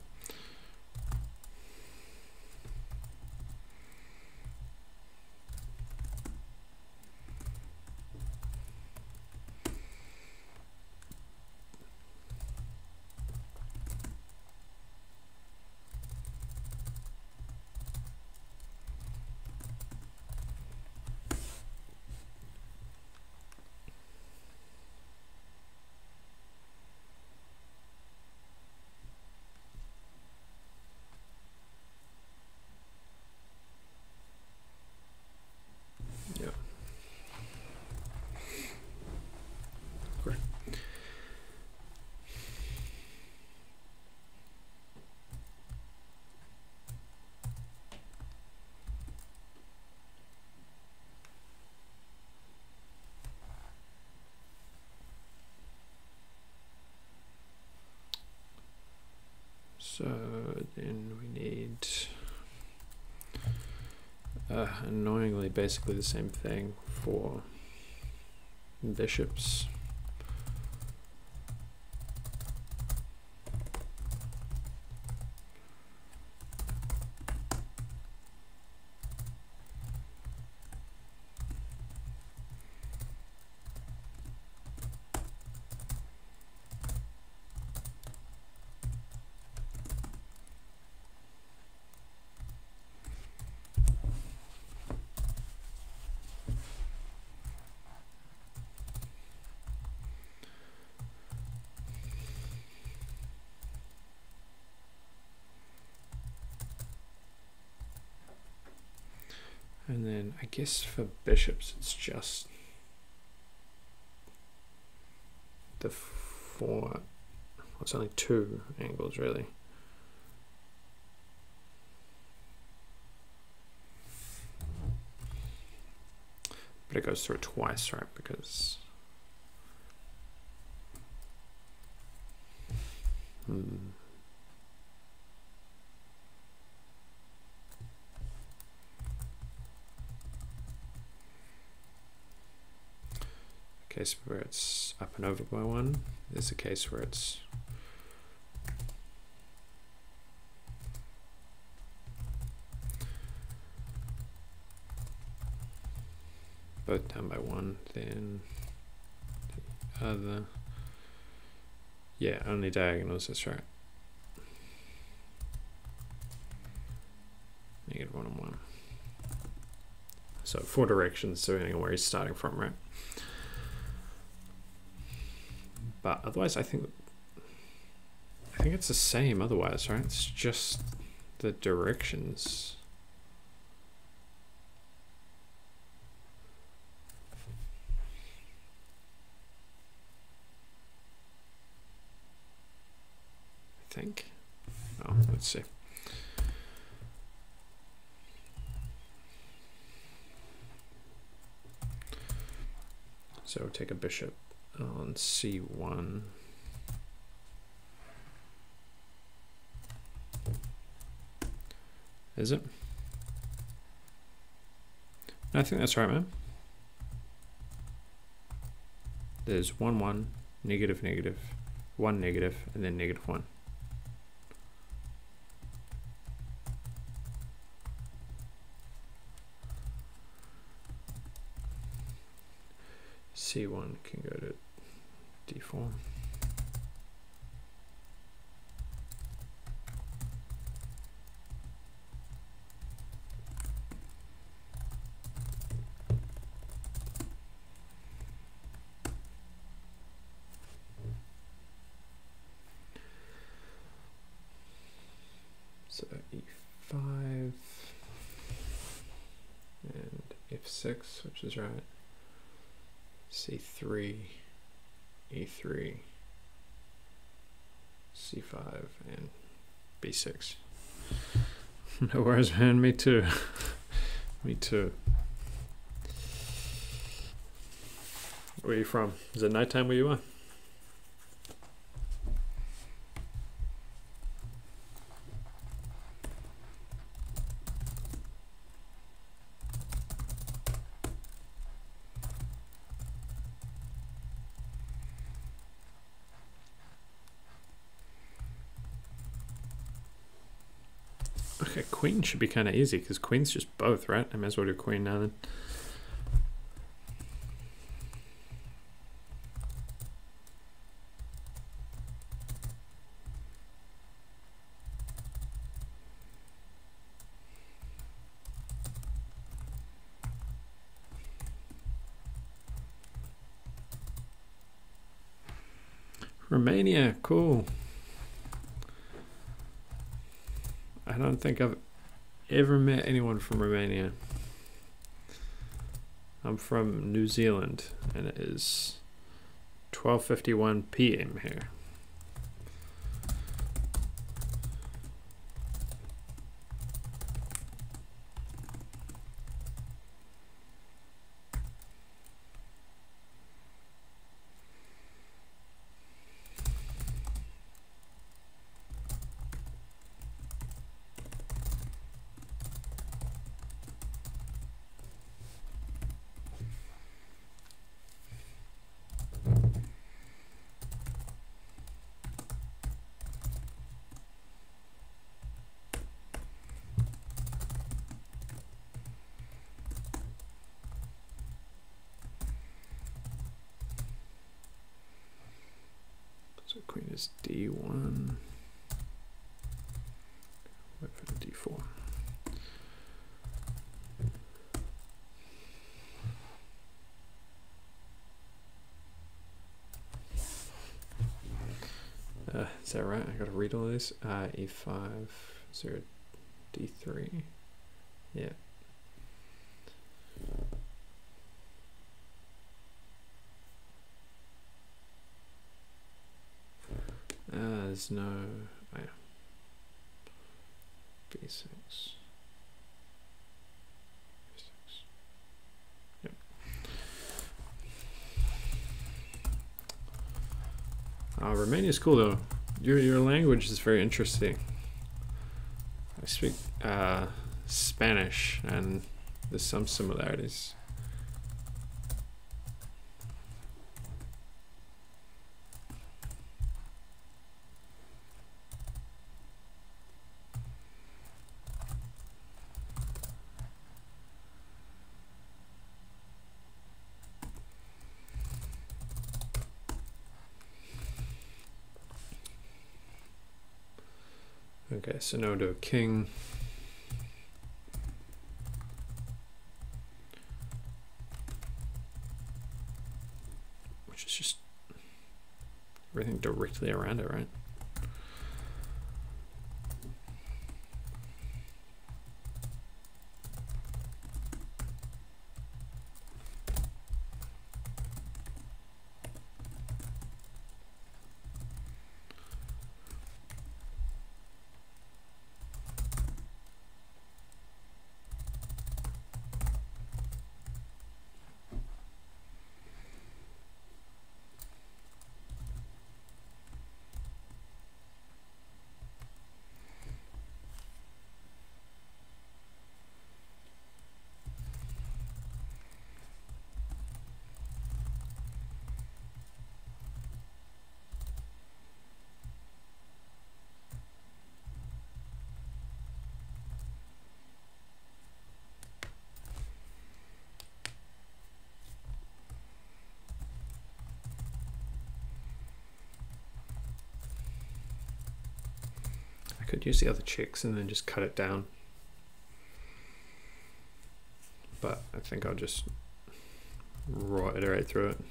A: So then we need, uh, annoyingly, basically the same thing for bishops. And then I guess for bishops, it's just the four, well, it's only two angles really. But it goes through it twice, right? Because, hmm. Case where it's up and over by one. There's a case where it's both down by one, then the other. Yeah, only diagonals, that's right. Negative one and one. So four directions, depending on where he's starting from, right? But otherwise, I think I think it's the same otherwise, right? It's just the directions. I think. Oh, let's see. So take a bishop on C one. Is it? I think that's right, man. There's one, one, negative, negative, one, negative, and then negative one. C one can go to D four. So E five and F six, which is right. C three, E three, C five, and B six. No worries, man. Me too. Me too. Where are you from? Is it nighttime where you are? Okay, queen should be kind of easy because queen's just both, right? I might as well do queen now then. Romania, cool. I don't think I've ever met anyone from Romania. I'm from New Zealand and it is twelve fifty-one p m here. So queen is D one, wait for the D four. Uh, is that right? I gotta read all this. Uh, E five, is there a D three? Yeah. Uh, there's no, oh yeah. B six. B six. Yep. Uh, Romania's cool though. Your your language is very interesting. I speak uh, Spanish, and there's some similarities. Okay, so now do a king. Which is just everything directly around it, right? could use the other checks and then just cut it down. But I think I'll just raw iterate through it.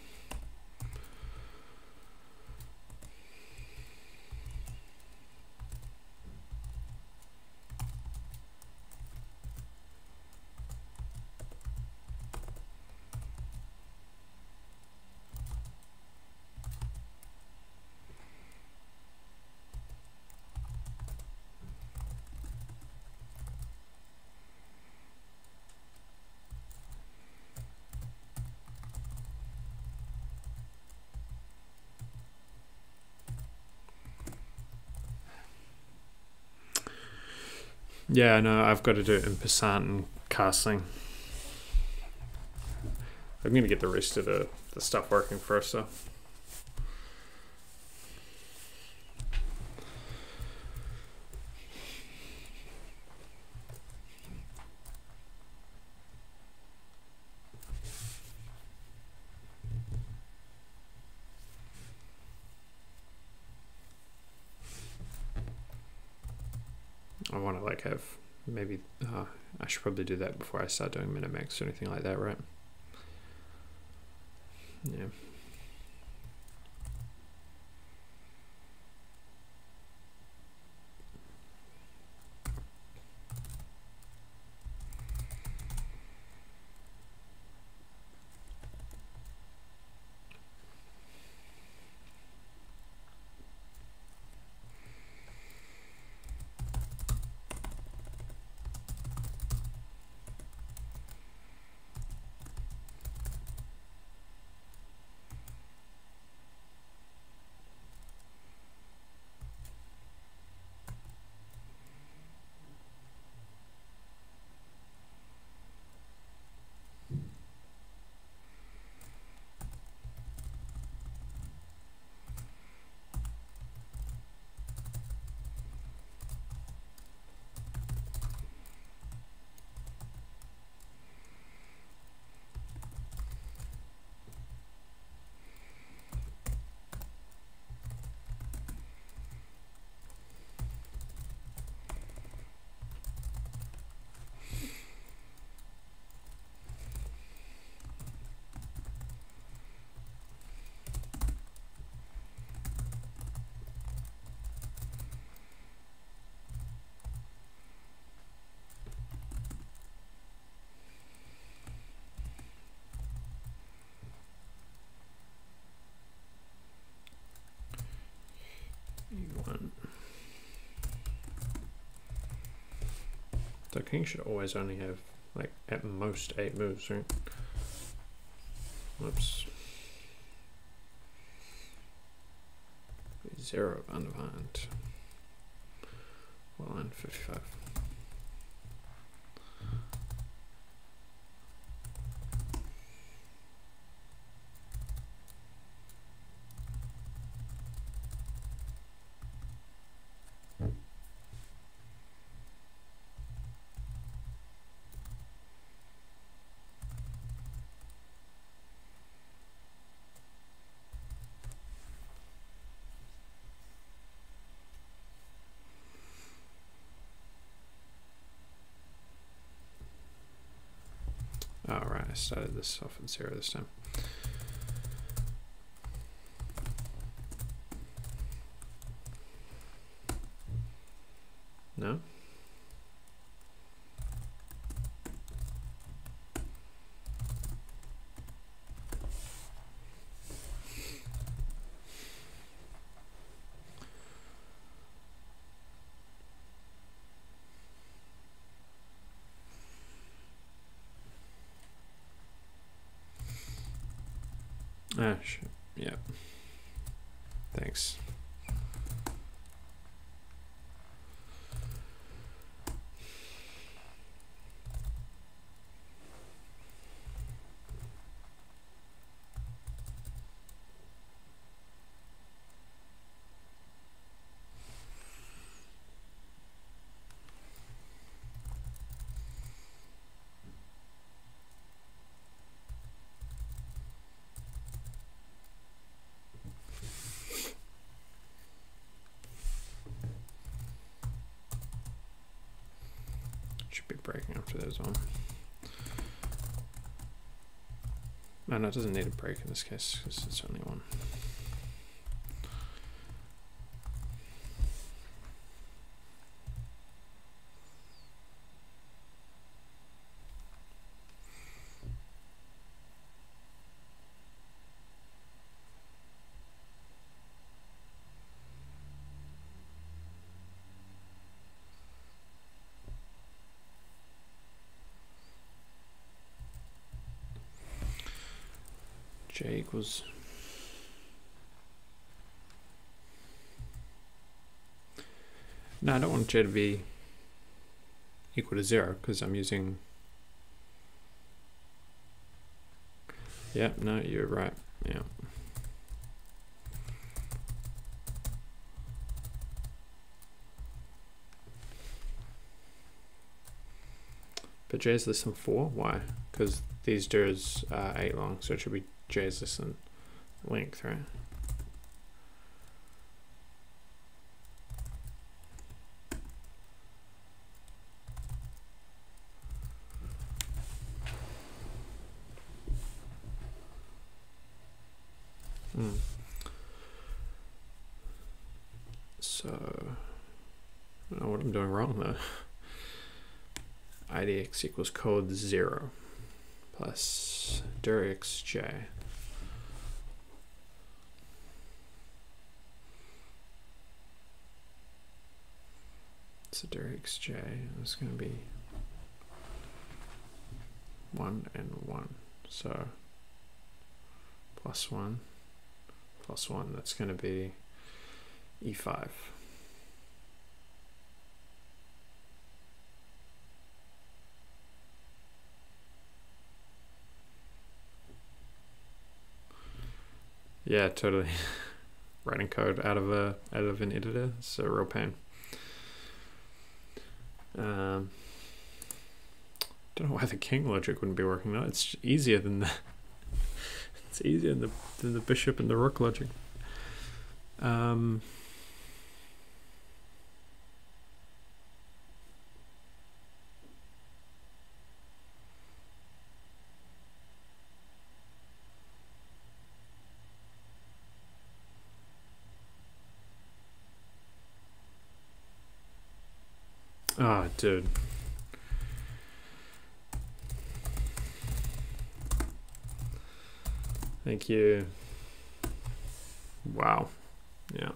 A: Yeah, no, I've got to do it in percent and castling. I'm going to get the rest of the, the stuff working first, though. I want to like have maybe uh, I should probably do that before I start doing minimax or anything like that, right? Yeah. One. So king should always only have like at most eight moves, right? Whoops. Zero undefined. Well, on fifty-five. All right, I started this off at zero this time. No? Ah, shit. Yeah. Thanks. Should be breaking after this one. No, no, it doesn't need a break in this case because it's only one. J equals no, I don't want J to be equal to zero because I'm using, yeah, no, you're right, yeah. But J is less than four, why? Because these dirs are eight long, so it should be J is less than length, right? Hmm. So, I don't know what I'm doing wrong though. I D X equals code zero plus dir xj. So dir xj is going to be one and one. So plus one plus one, that's going to be e five. Yeah, totally. Writing code out of a out of an editor, it's a real pain. Um, don't know why the king logic wouldn't be working though. It's easier than the it's easier than the than the bishop and the rook logic. Um, Oh, dude. Thank you. Wow. Yeah.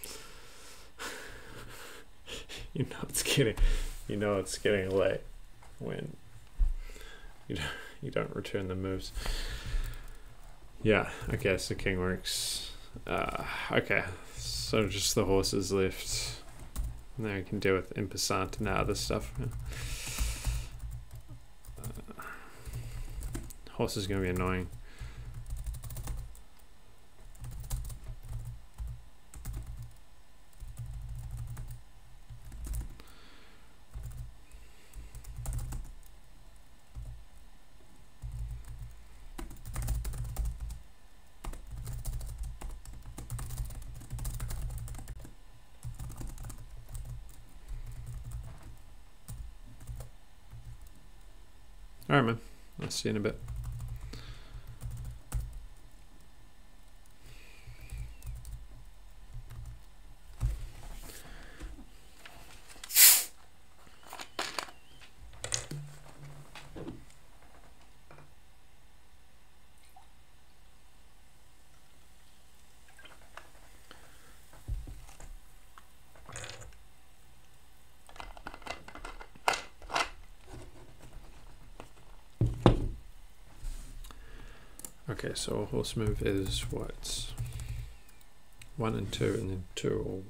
A: You know it's getting, you know it's getting late when you don't, you don't return the moves. Yeah. Okay. So king works. Uh, okay. So just the horses left. Now we can deal with impersant and other stuff. Uh, horse is going to be annoying. Alright, man. I'll see you in a bit. Okay, so a horse move is what? One and two, and then two or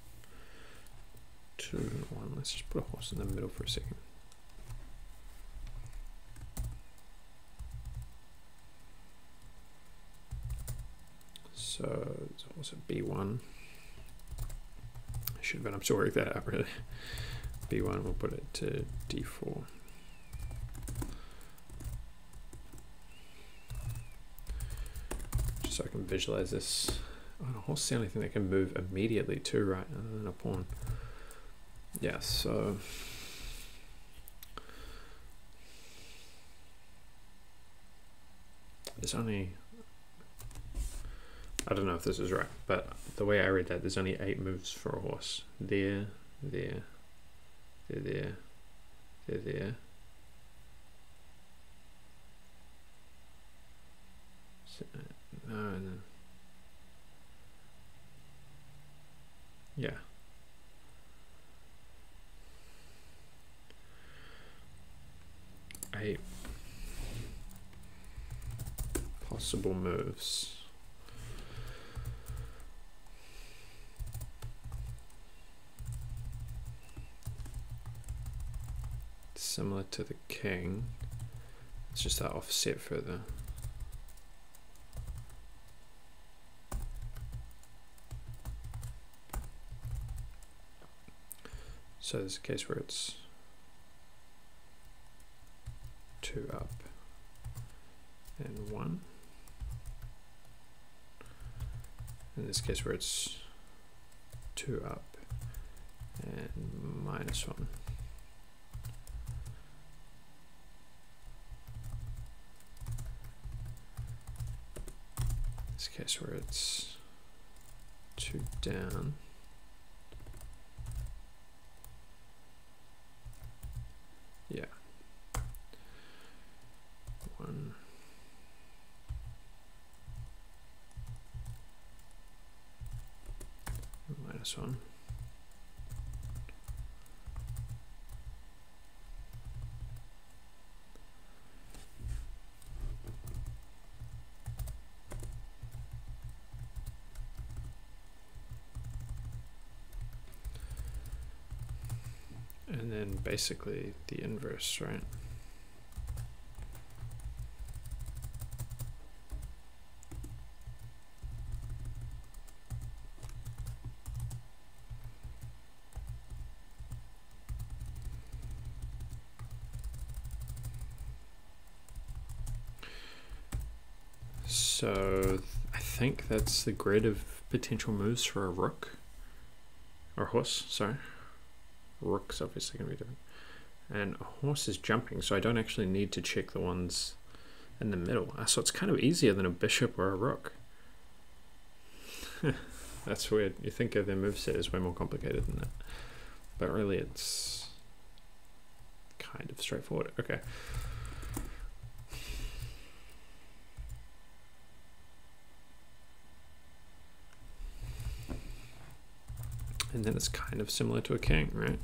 A: two and one. Let's just put a horse in the middle for a second. So it's a horse at B one. I should have been able to work that out really. B one, we'll put it to D four. So I can visualize this. Oh, a horse is the only thing that can move immediately too, right? Other than a pawn. Yeah, so there's only, I don't know if this is right, but the way I read that, there's only eight moves for a horse. There, there, there, there, there, there. So, no, and then, yeah. Eight possible moves. Similar to the king, it's just that offset further. So there's a case where it's two up and one. In this case where it's two up and minus one. This case where it's two down. Yeah. One. Minus one. And then basically the inverse, right? So I think that's the grid of potential moves for a rook or horse, sorry. Rook's obviously going to be different. And a horse is jumping, so I don't actually need to check the ones in the middle. So it's kind of easier than a bishop or a rook. That's weird. You think of their moveset is way more complicated than that. But really it's kind of straightforward. Okay. And then it's kind of similar to a king, right?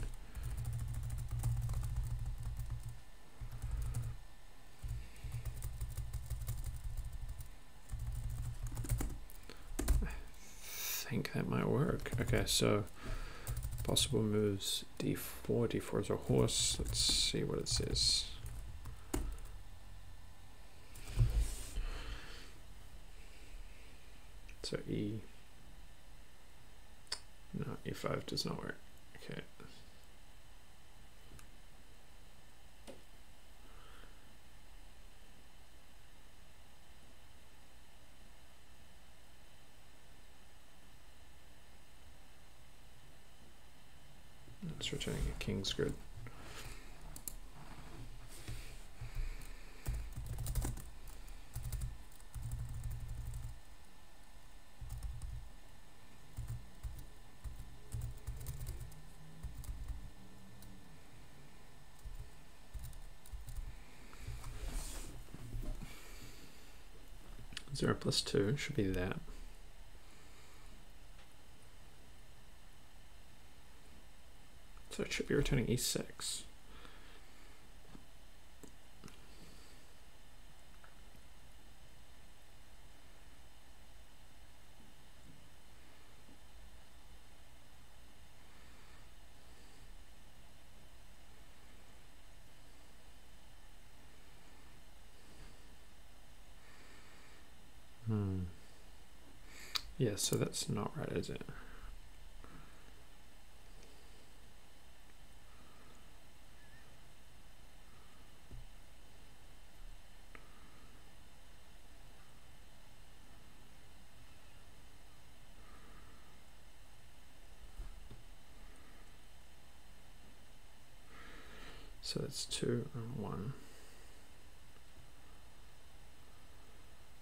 A: I think that might work. Okay, so possible moves d four. d four is a horse. Let's see what it says. So e. No, e five does not work. Okay. It's returning a king's grid. Zero plus two should be that. So it should be returning e six. Hmm. Yeah, so that's not right, is it? So that's two and one.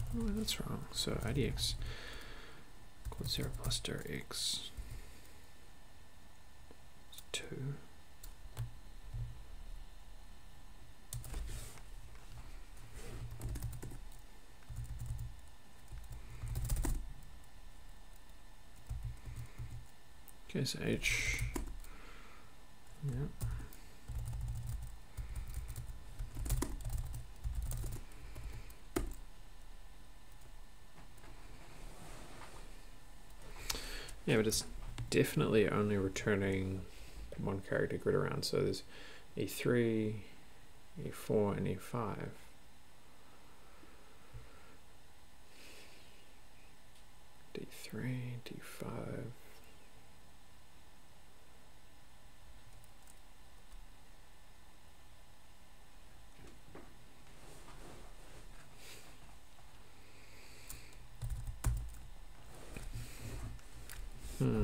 A: Oh, that's wrong. So I D X equals zero plus dir x is two. Okay, so H, yeah. Yeah, but it's definitely only returning one character grid around. So there's E three, E four, and E five. D three, D five. Hmm.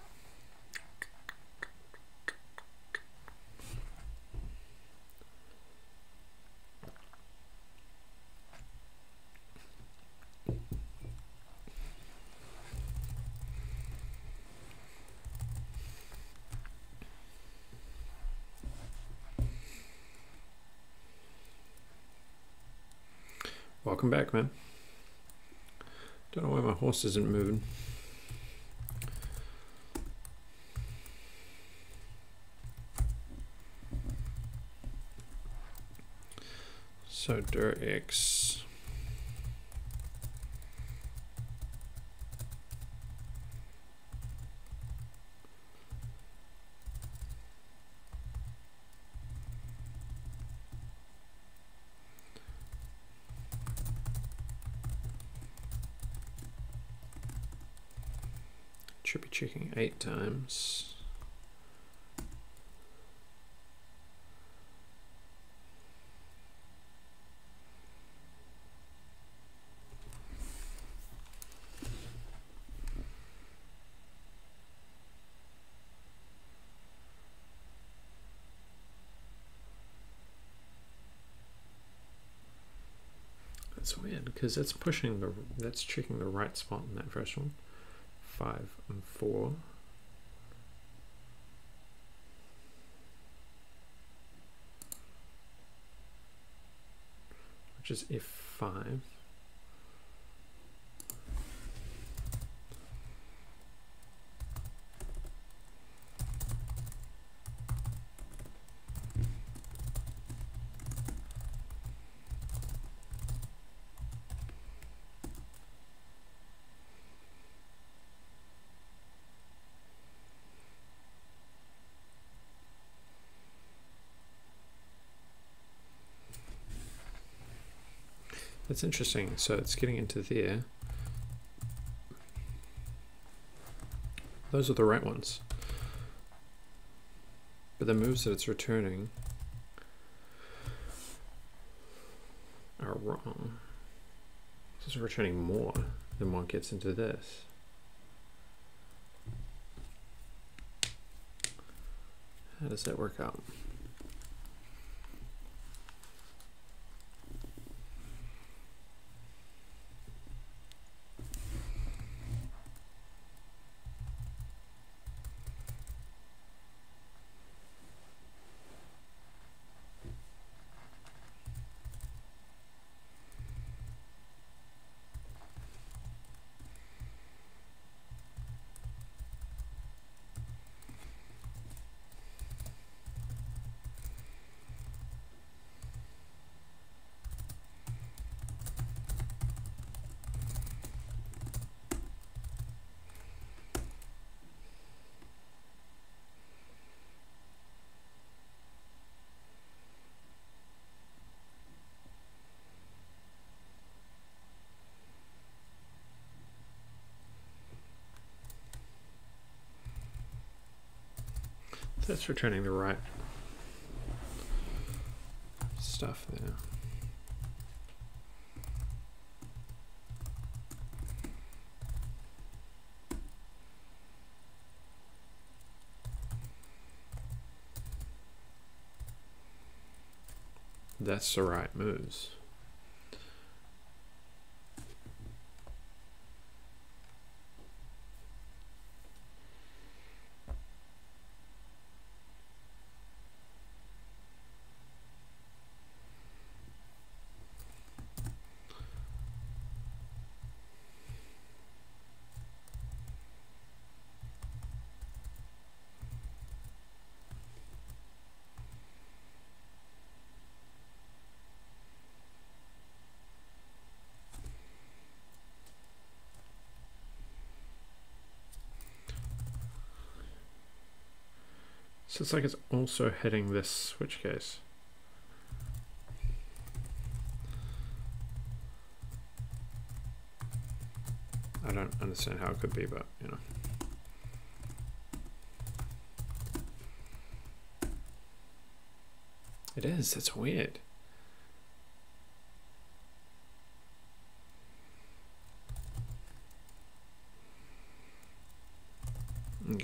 A: Welcome back, man. Don't know why my horse isn't moving. So dir x should be checking eight times. That's weird because that's pushing the, that's checking the right spot in that first one. Five and four. Which is F five. That's interesting. So it's getting into there. Those are the right ones. But the moves that it's returning are wrong. It's returning more than what gets into this. How does that work out? That's returning the right stuff there. That's the right moves. So it's like it's also hitting this switch case. I don't understand how it could be, but you know. It is, it's weird. Okay.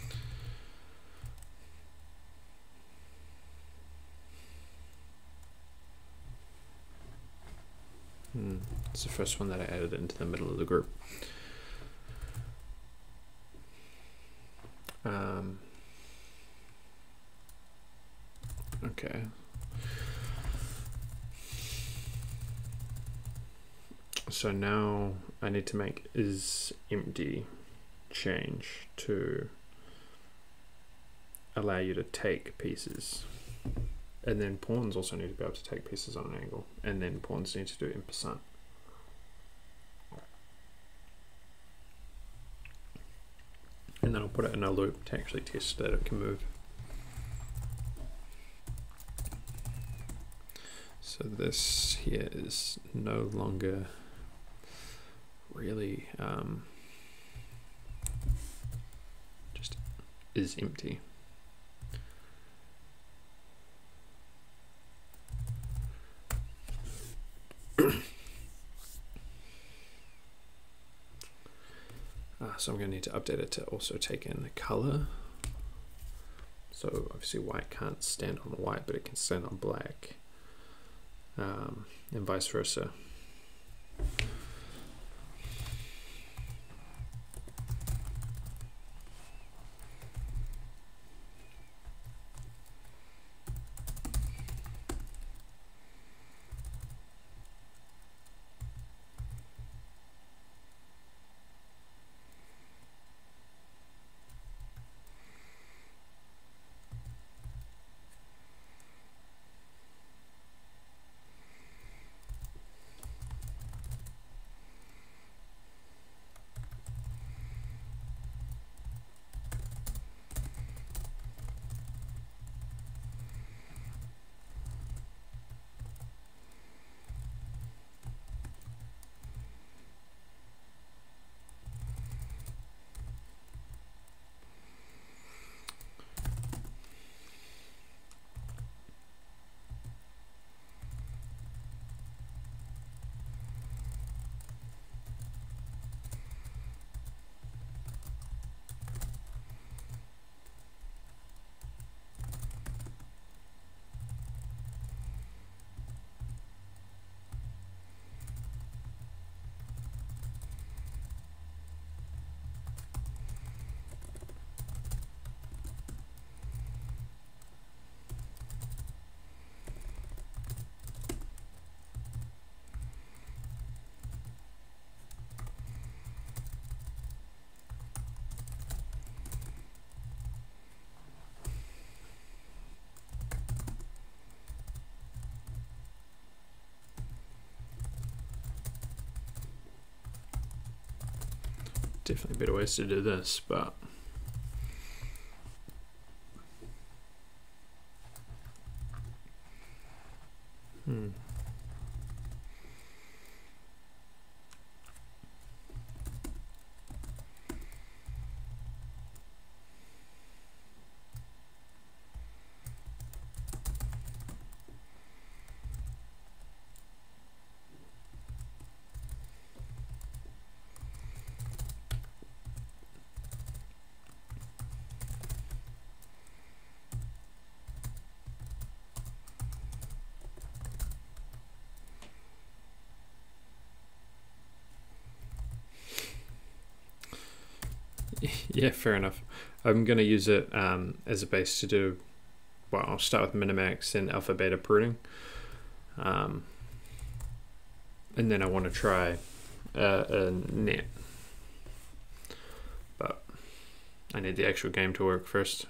A: Hmm. It's the first one that I added into the middle of the group. Um, okay. So now I need to make is empty change to allow you to take pieces. And then pawns also need to be able to take pieces on an angle. And then pawns need to do in percent. And then I'll put it in a loop to actually test that it can move. So this here is no longer really um, just is empty. Uh, so I'm going to need to update it to also take in the color. So obviously white can't stand on white, but it can stand on black, um, and vice versa. Definitely better ways to do this, but hmm. Yeah, fair enough. I'm going to use it um, as a base to do, well, I'll start with minimax and alpha beta pruning. Um, and then I want to try uh, a net. But I need the actual game to work first.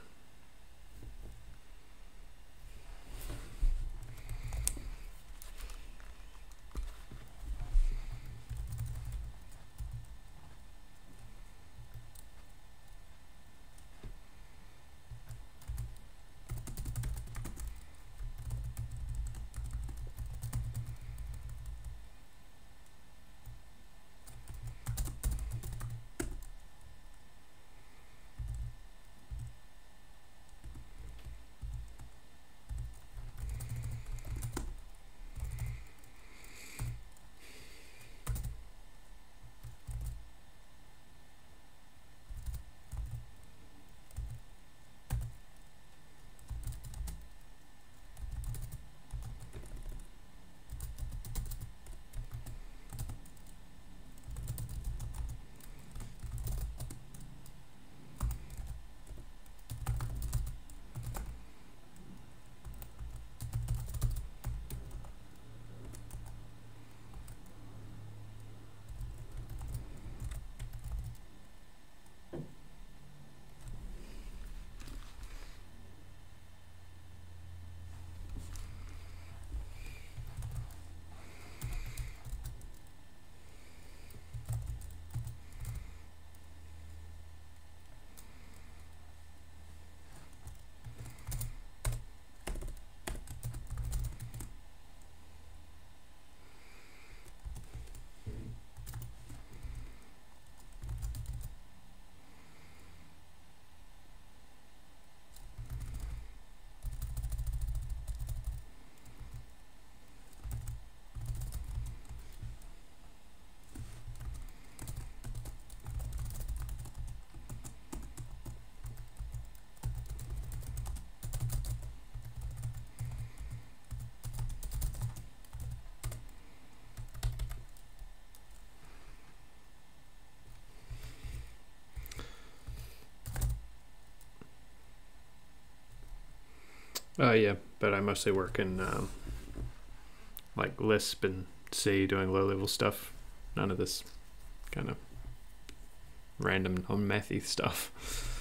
A: Uh, yeah, but I mostly work in um, like Lisp and C, doing low-level stuff. None of this kind of random non-mathy stuff.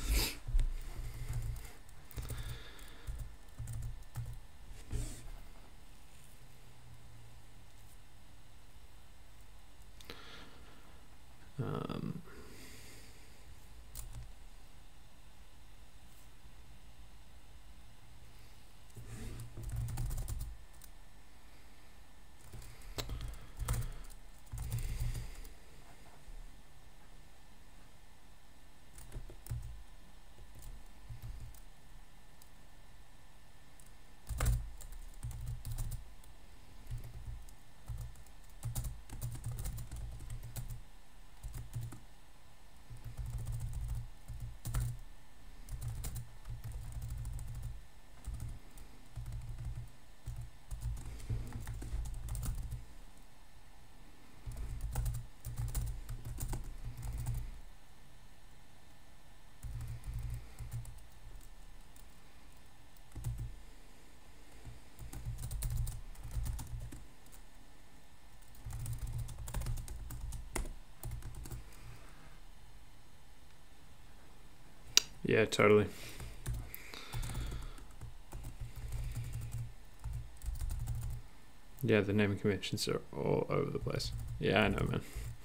A: Um, yeah, totally. Yeah, the naming conventions are all over the place. Yeah, I know, man.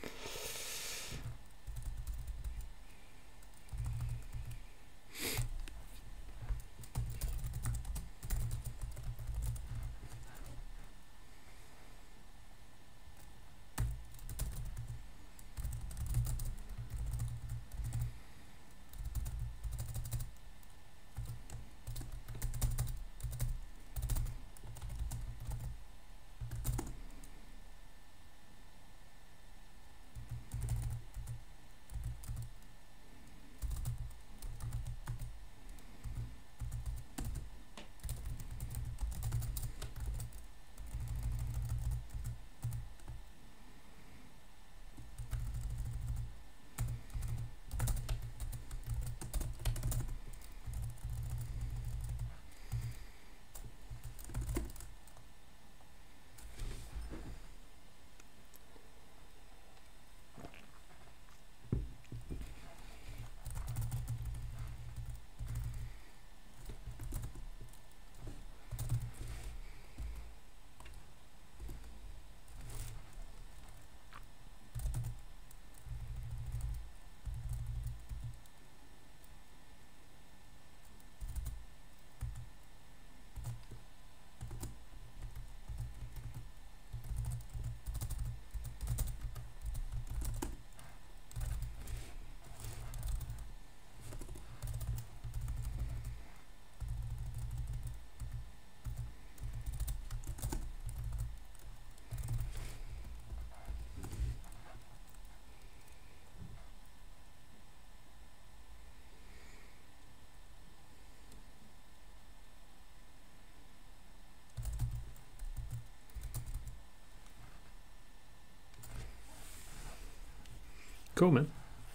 A: Cool, man.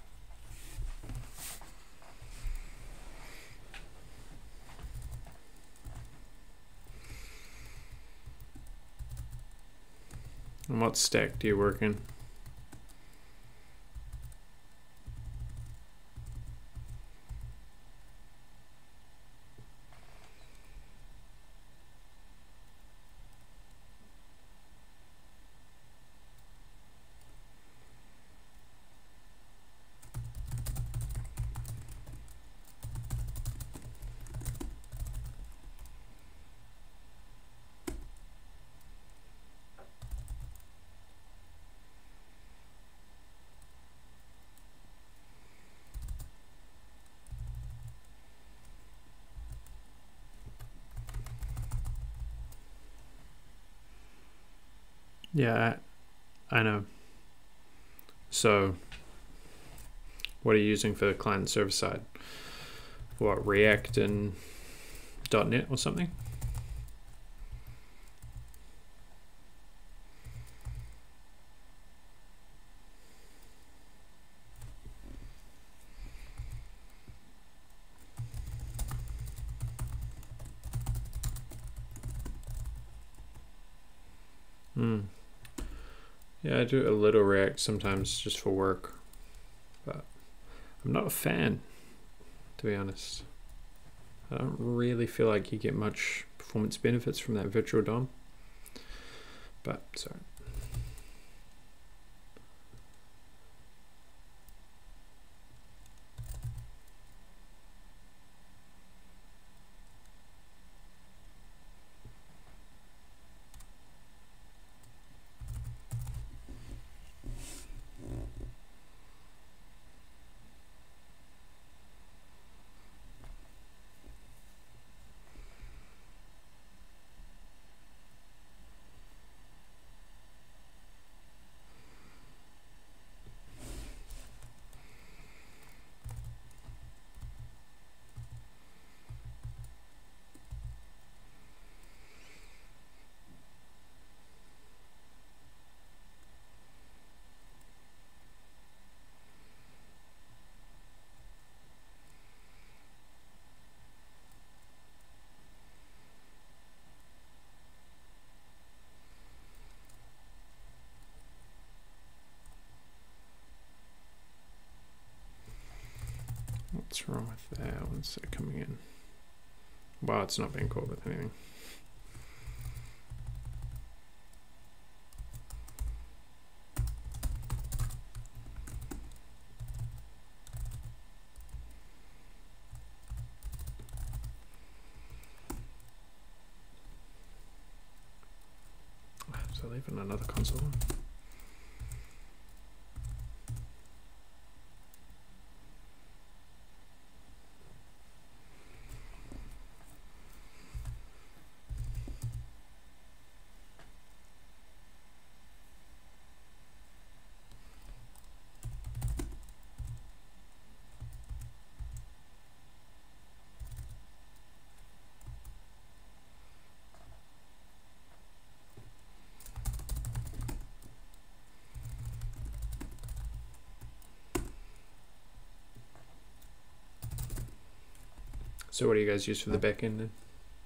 A: And what stack do you work in? Yeah, I, I know. So, what are you using for the client and server side? What, React and .NET or something? Yeah, I do a little React sometimes just for work, but I'm not a fan, to be honest. I don't really feel like you get much performance benefits from that virtual D O M, but sorry. What's wrong with that? When's it coming in? Wow, it's not being called with anything. So leaving another console on. So what do you guys use for the backend then?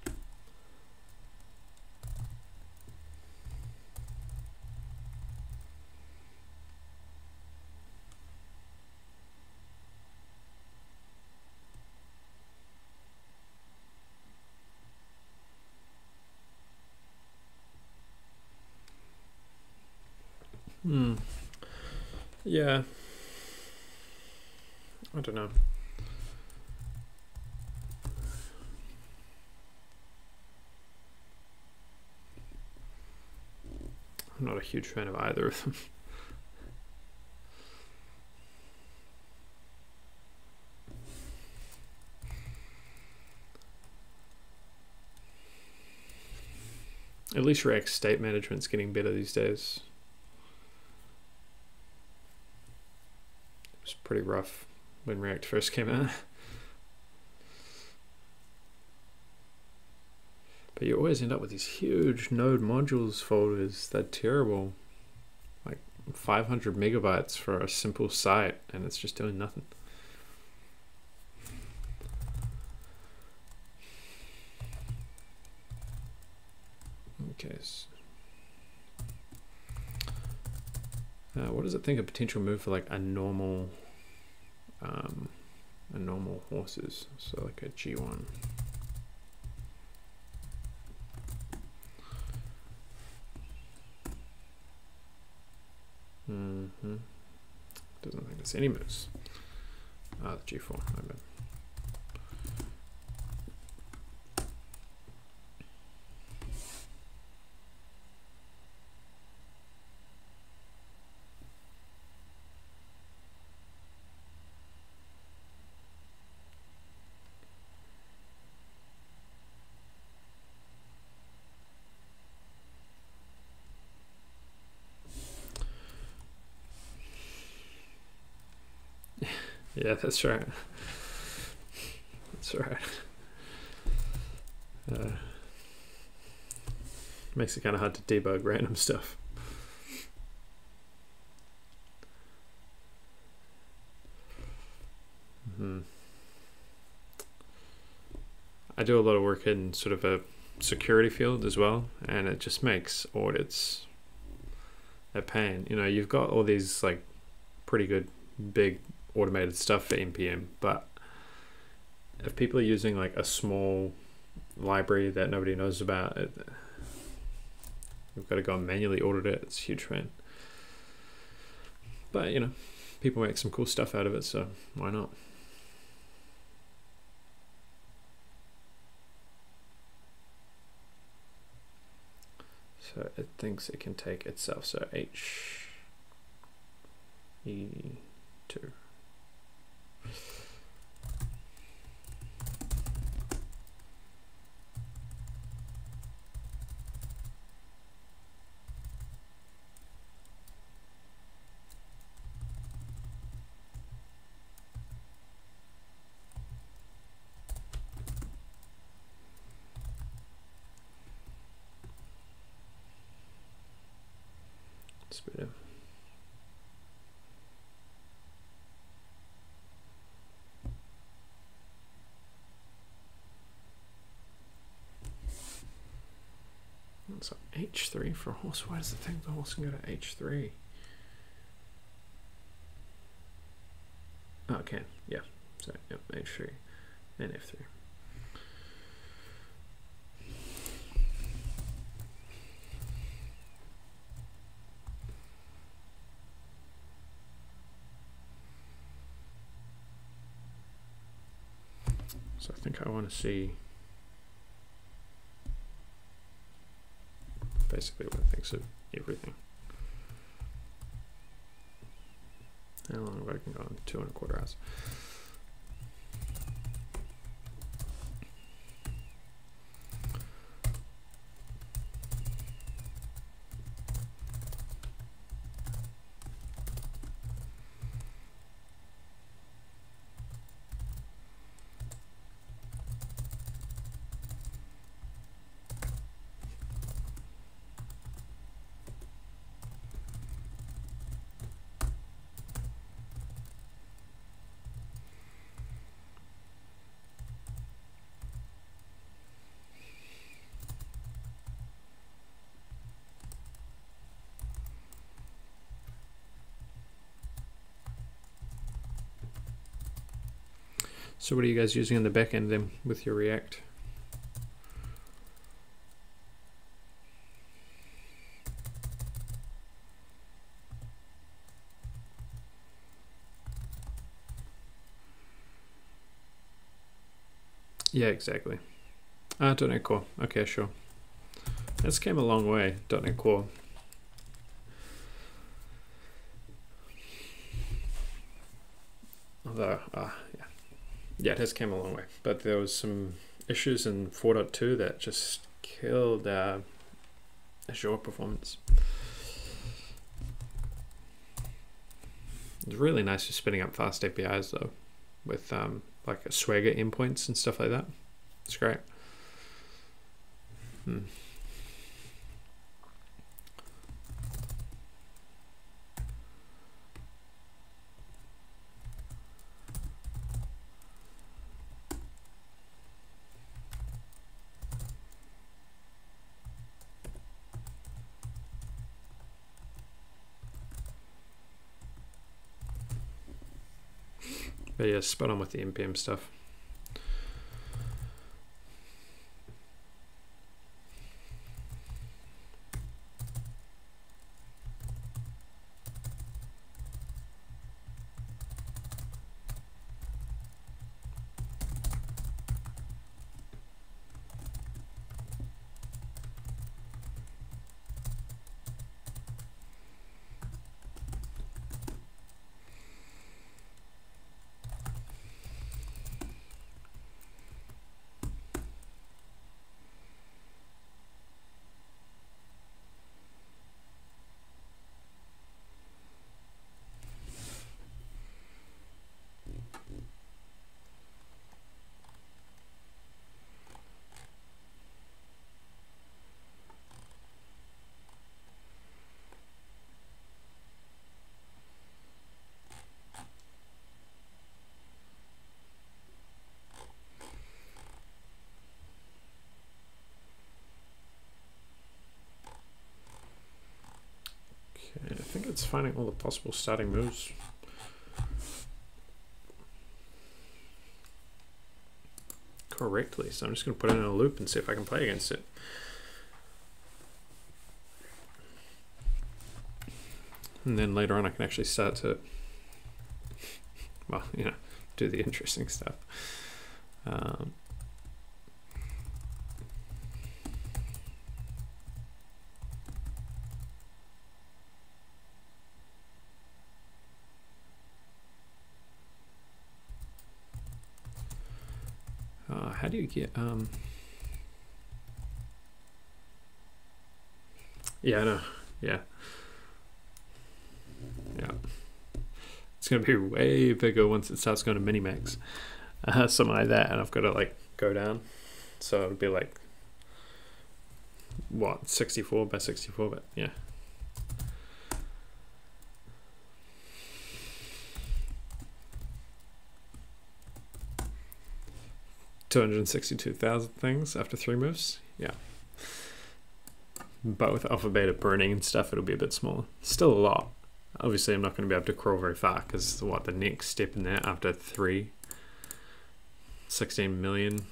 A: Hmm. Yeah. I don't know. I'm not a huge fan of either of them. At least React state management's getting better these days. It was pretty rough when React first came out. But you always end up with these huge node modules folders. They're terrible. Like five hundred megabytes for a simple site, and it's just doing nothing. Okay. So, uh, what does it think a potential move for like a normal, um, a normal horse is? So like a G one. Mm-hmm. Doesn't think there's any moves. Ah, the G four, my bad. Yeah, that's right. That's right. Uh, makes it kind of hard to debug random stuff. Mm-hmm. I do a lot of work in sort of a security field as well, and it just makes audits a pain. You know, you've got all these like pretty good big automated stuff for N P M, but if people are using like a small library that nobody knows about, it, you've got to go and manually audit it. It's a huge pain. But you know, people make some cool stuff out of it, so why not? So it thinks it can take itself, so H E two. Better. So H three for a horse. Why does it think the horse can go to H three? Oh, it can. Yeah. So yep, H three and F three. So I think I want to see basically what it thinks of everything. How long have I been going? Two and a quarter hours. So what are you guys using in the back end then with your React? Yeah, exactly. Ah, dot net Core. Okay, sure. This came a long way, dot net Core. Although, ah, yeah. Yeah, it has came a long way, but there was some issues in four point two that just killed uh, Azure performance. It's really nice for spinning up fast A P Is though, with um, like a Swagger endpoints and stuff like that. It's great. Hmm. But yeah, spot on with the N P M stuff. finding all the possible starting moves. Correctly, so I'm just going to put it in a loop and see if I can play against it. And then later on I can actually start to, well, you know, do the interesting stuff. Um, uh, how do you get, um, yeah, I know, yeah. Yeah, it's gonna be way bigger once it starts going to minimax, uh, something like that, and I've got to like go down, so it'll be like what, sixty-four by sixty-four, but yeah. two hundred sixty-two thousand things after three moves, yeah. But with alpha beta burning and stuff, it'll be a bit smaller. Still a lot. Obviously, I'm not going to be able to crawl very far because what the next step in there after three, sixteen million,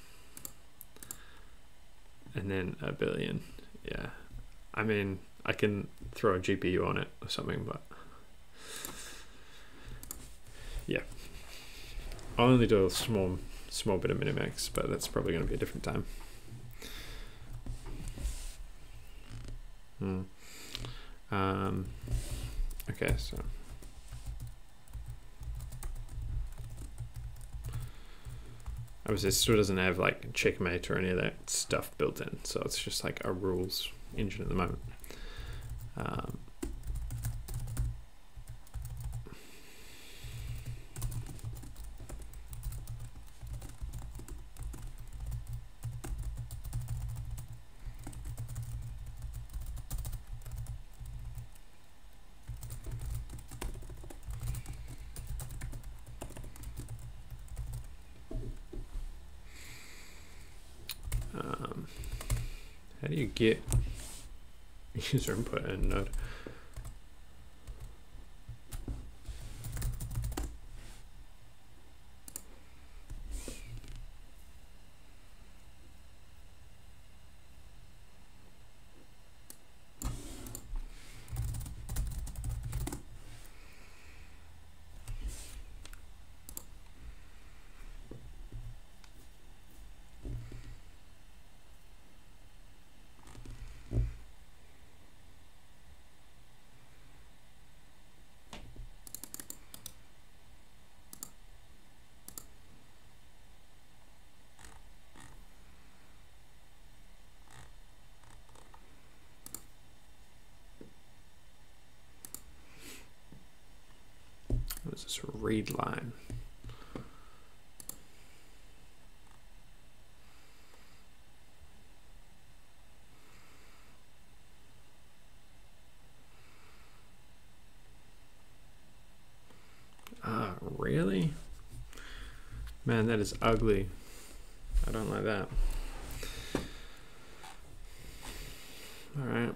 A: and then a billion. Yeah, I mean, I can throw a G P U on it or something, but yeah, I'll only do a small, small bit of minimax, but that's probably going to be a different time. Hmm. Um. Okay, so obviously it still doesn't have like checkmate or any of that stuff built in, so it's just like a rules engine at the moment. Um, Um, how do you get user input in Node? What is this read line? Ah, really? Man, that is ugly. I don't like that. All right.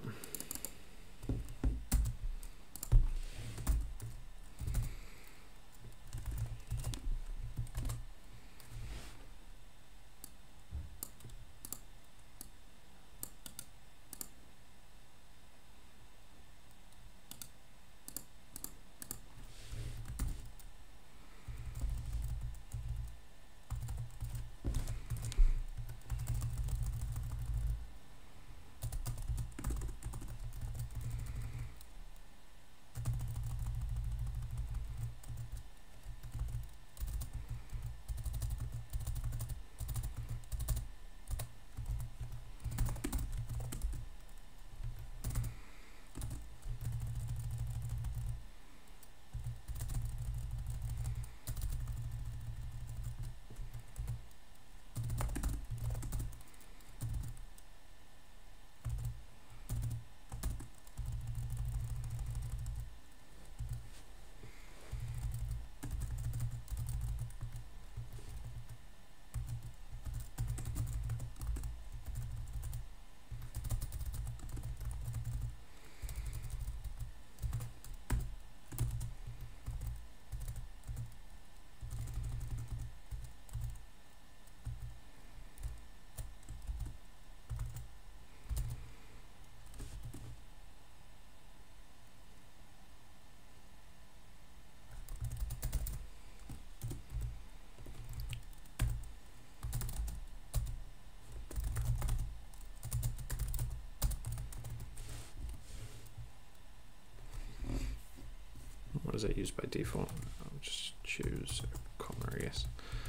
A: What is that used by default? I'll just choose a comma, I guess.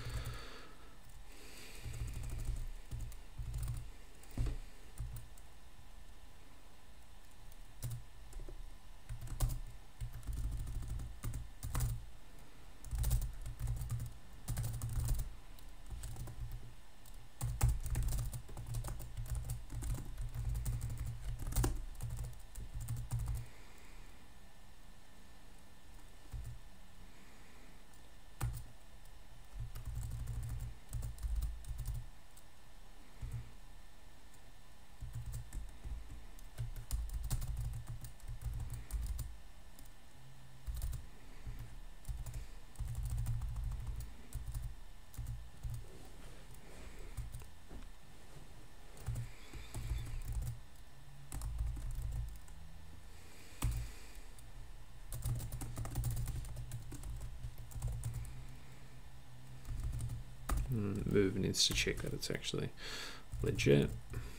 A: Move needs to check that it's actually legit.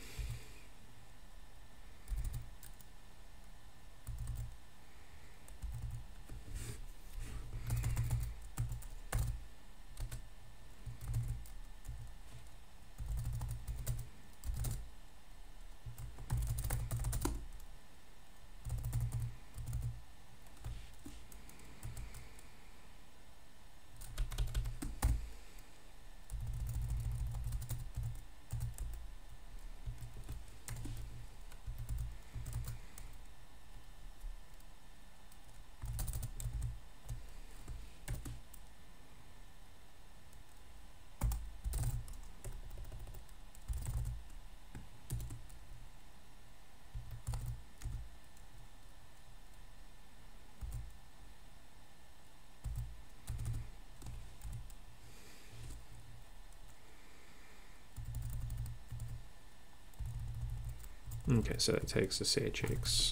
A: Okay, so that takes the C H X.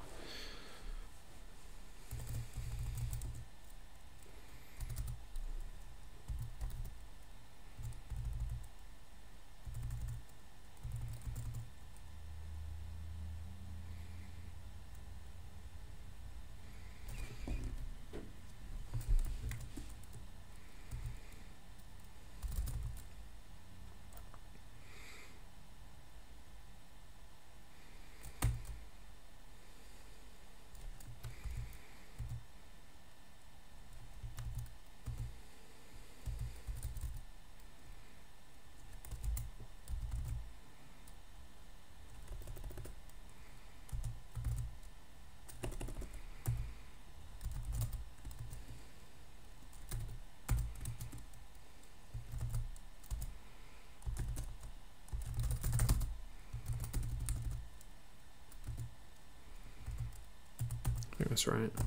A: I think that's right.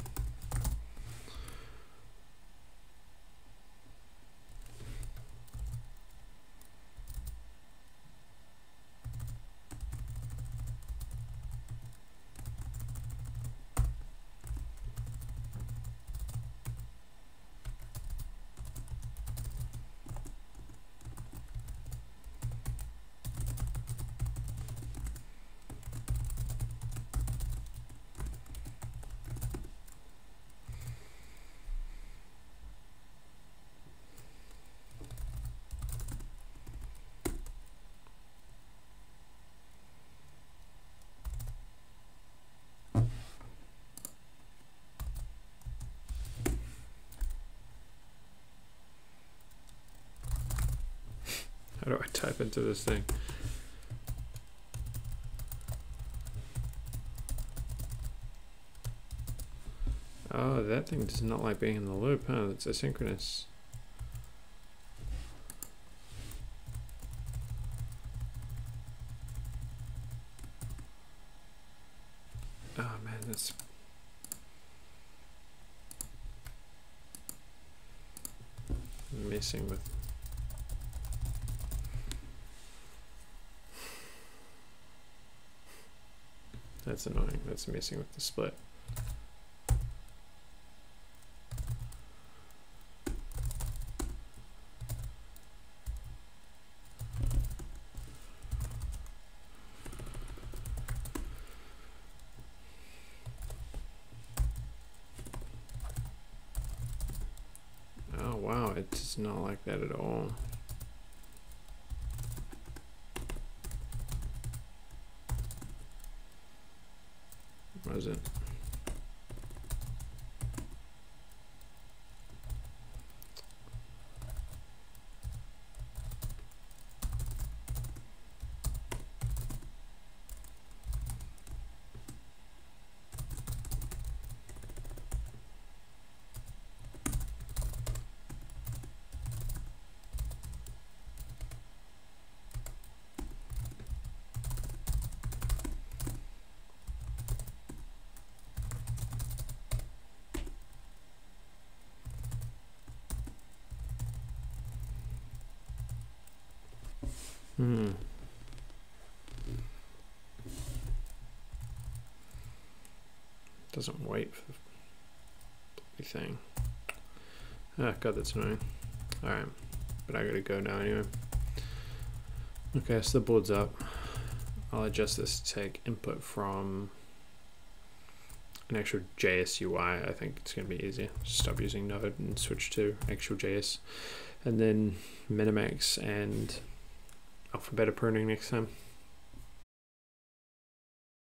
A: How do I type into this thing? Oh, that thing does not like being in the loop, huh? It's asynchronous. Oh man, that's... messing with... That's annoying. That's messing with the split. wow, it's not like that at all. What is it? Hmm. Doesn't wait for anything. Ah, God, that's annoying. All right, but I gotta go now anyway. Okay, so the board's up. I'll adjust this to take input from an actual J S U I. I think it's gonna be easier. Stop using Node and switch to actual J S, and then Minimax and alphabet pruning next time.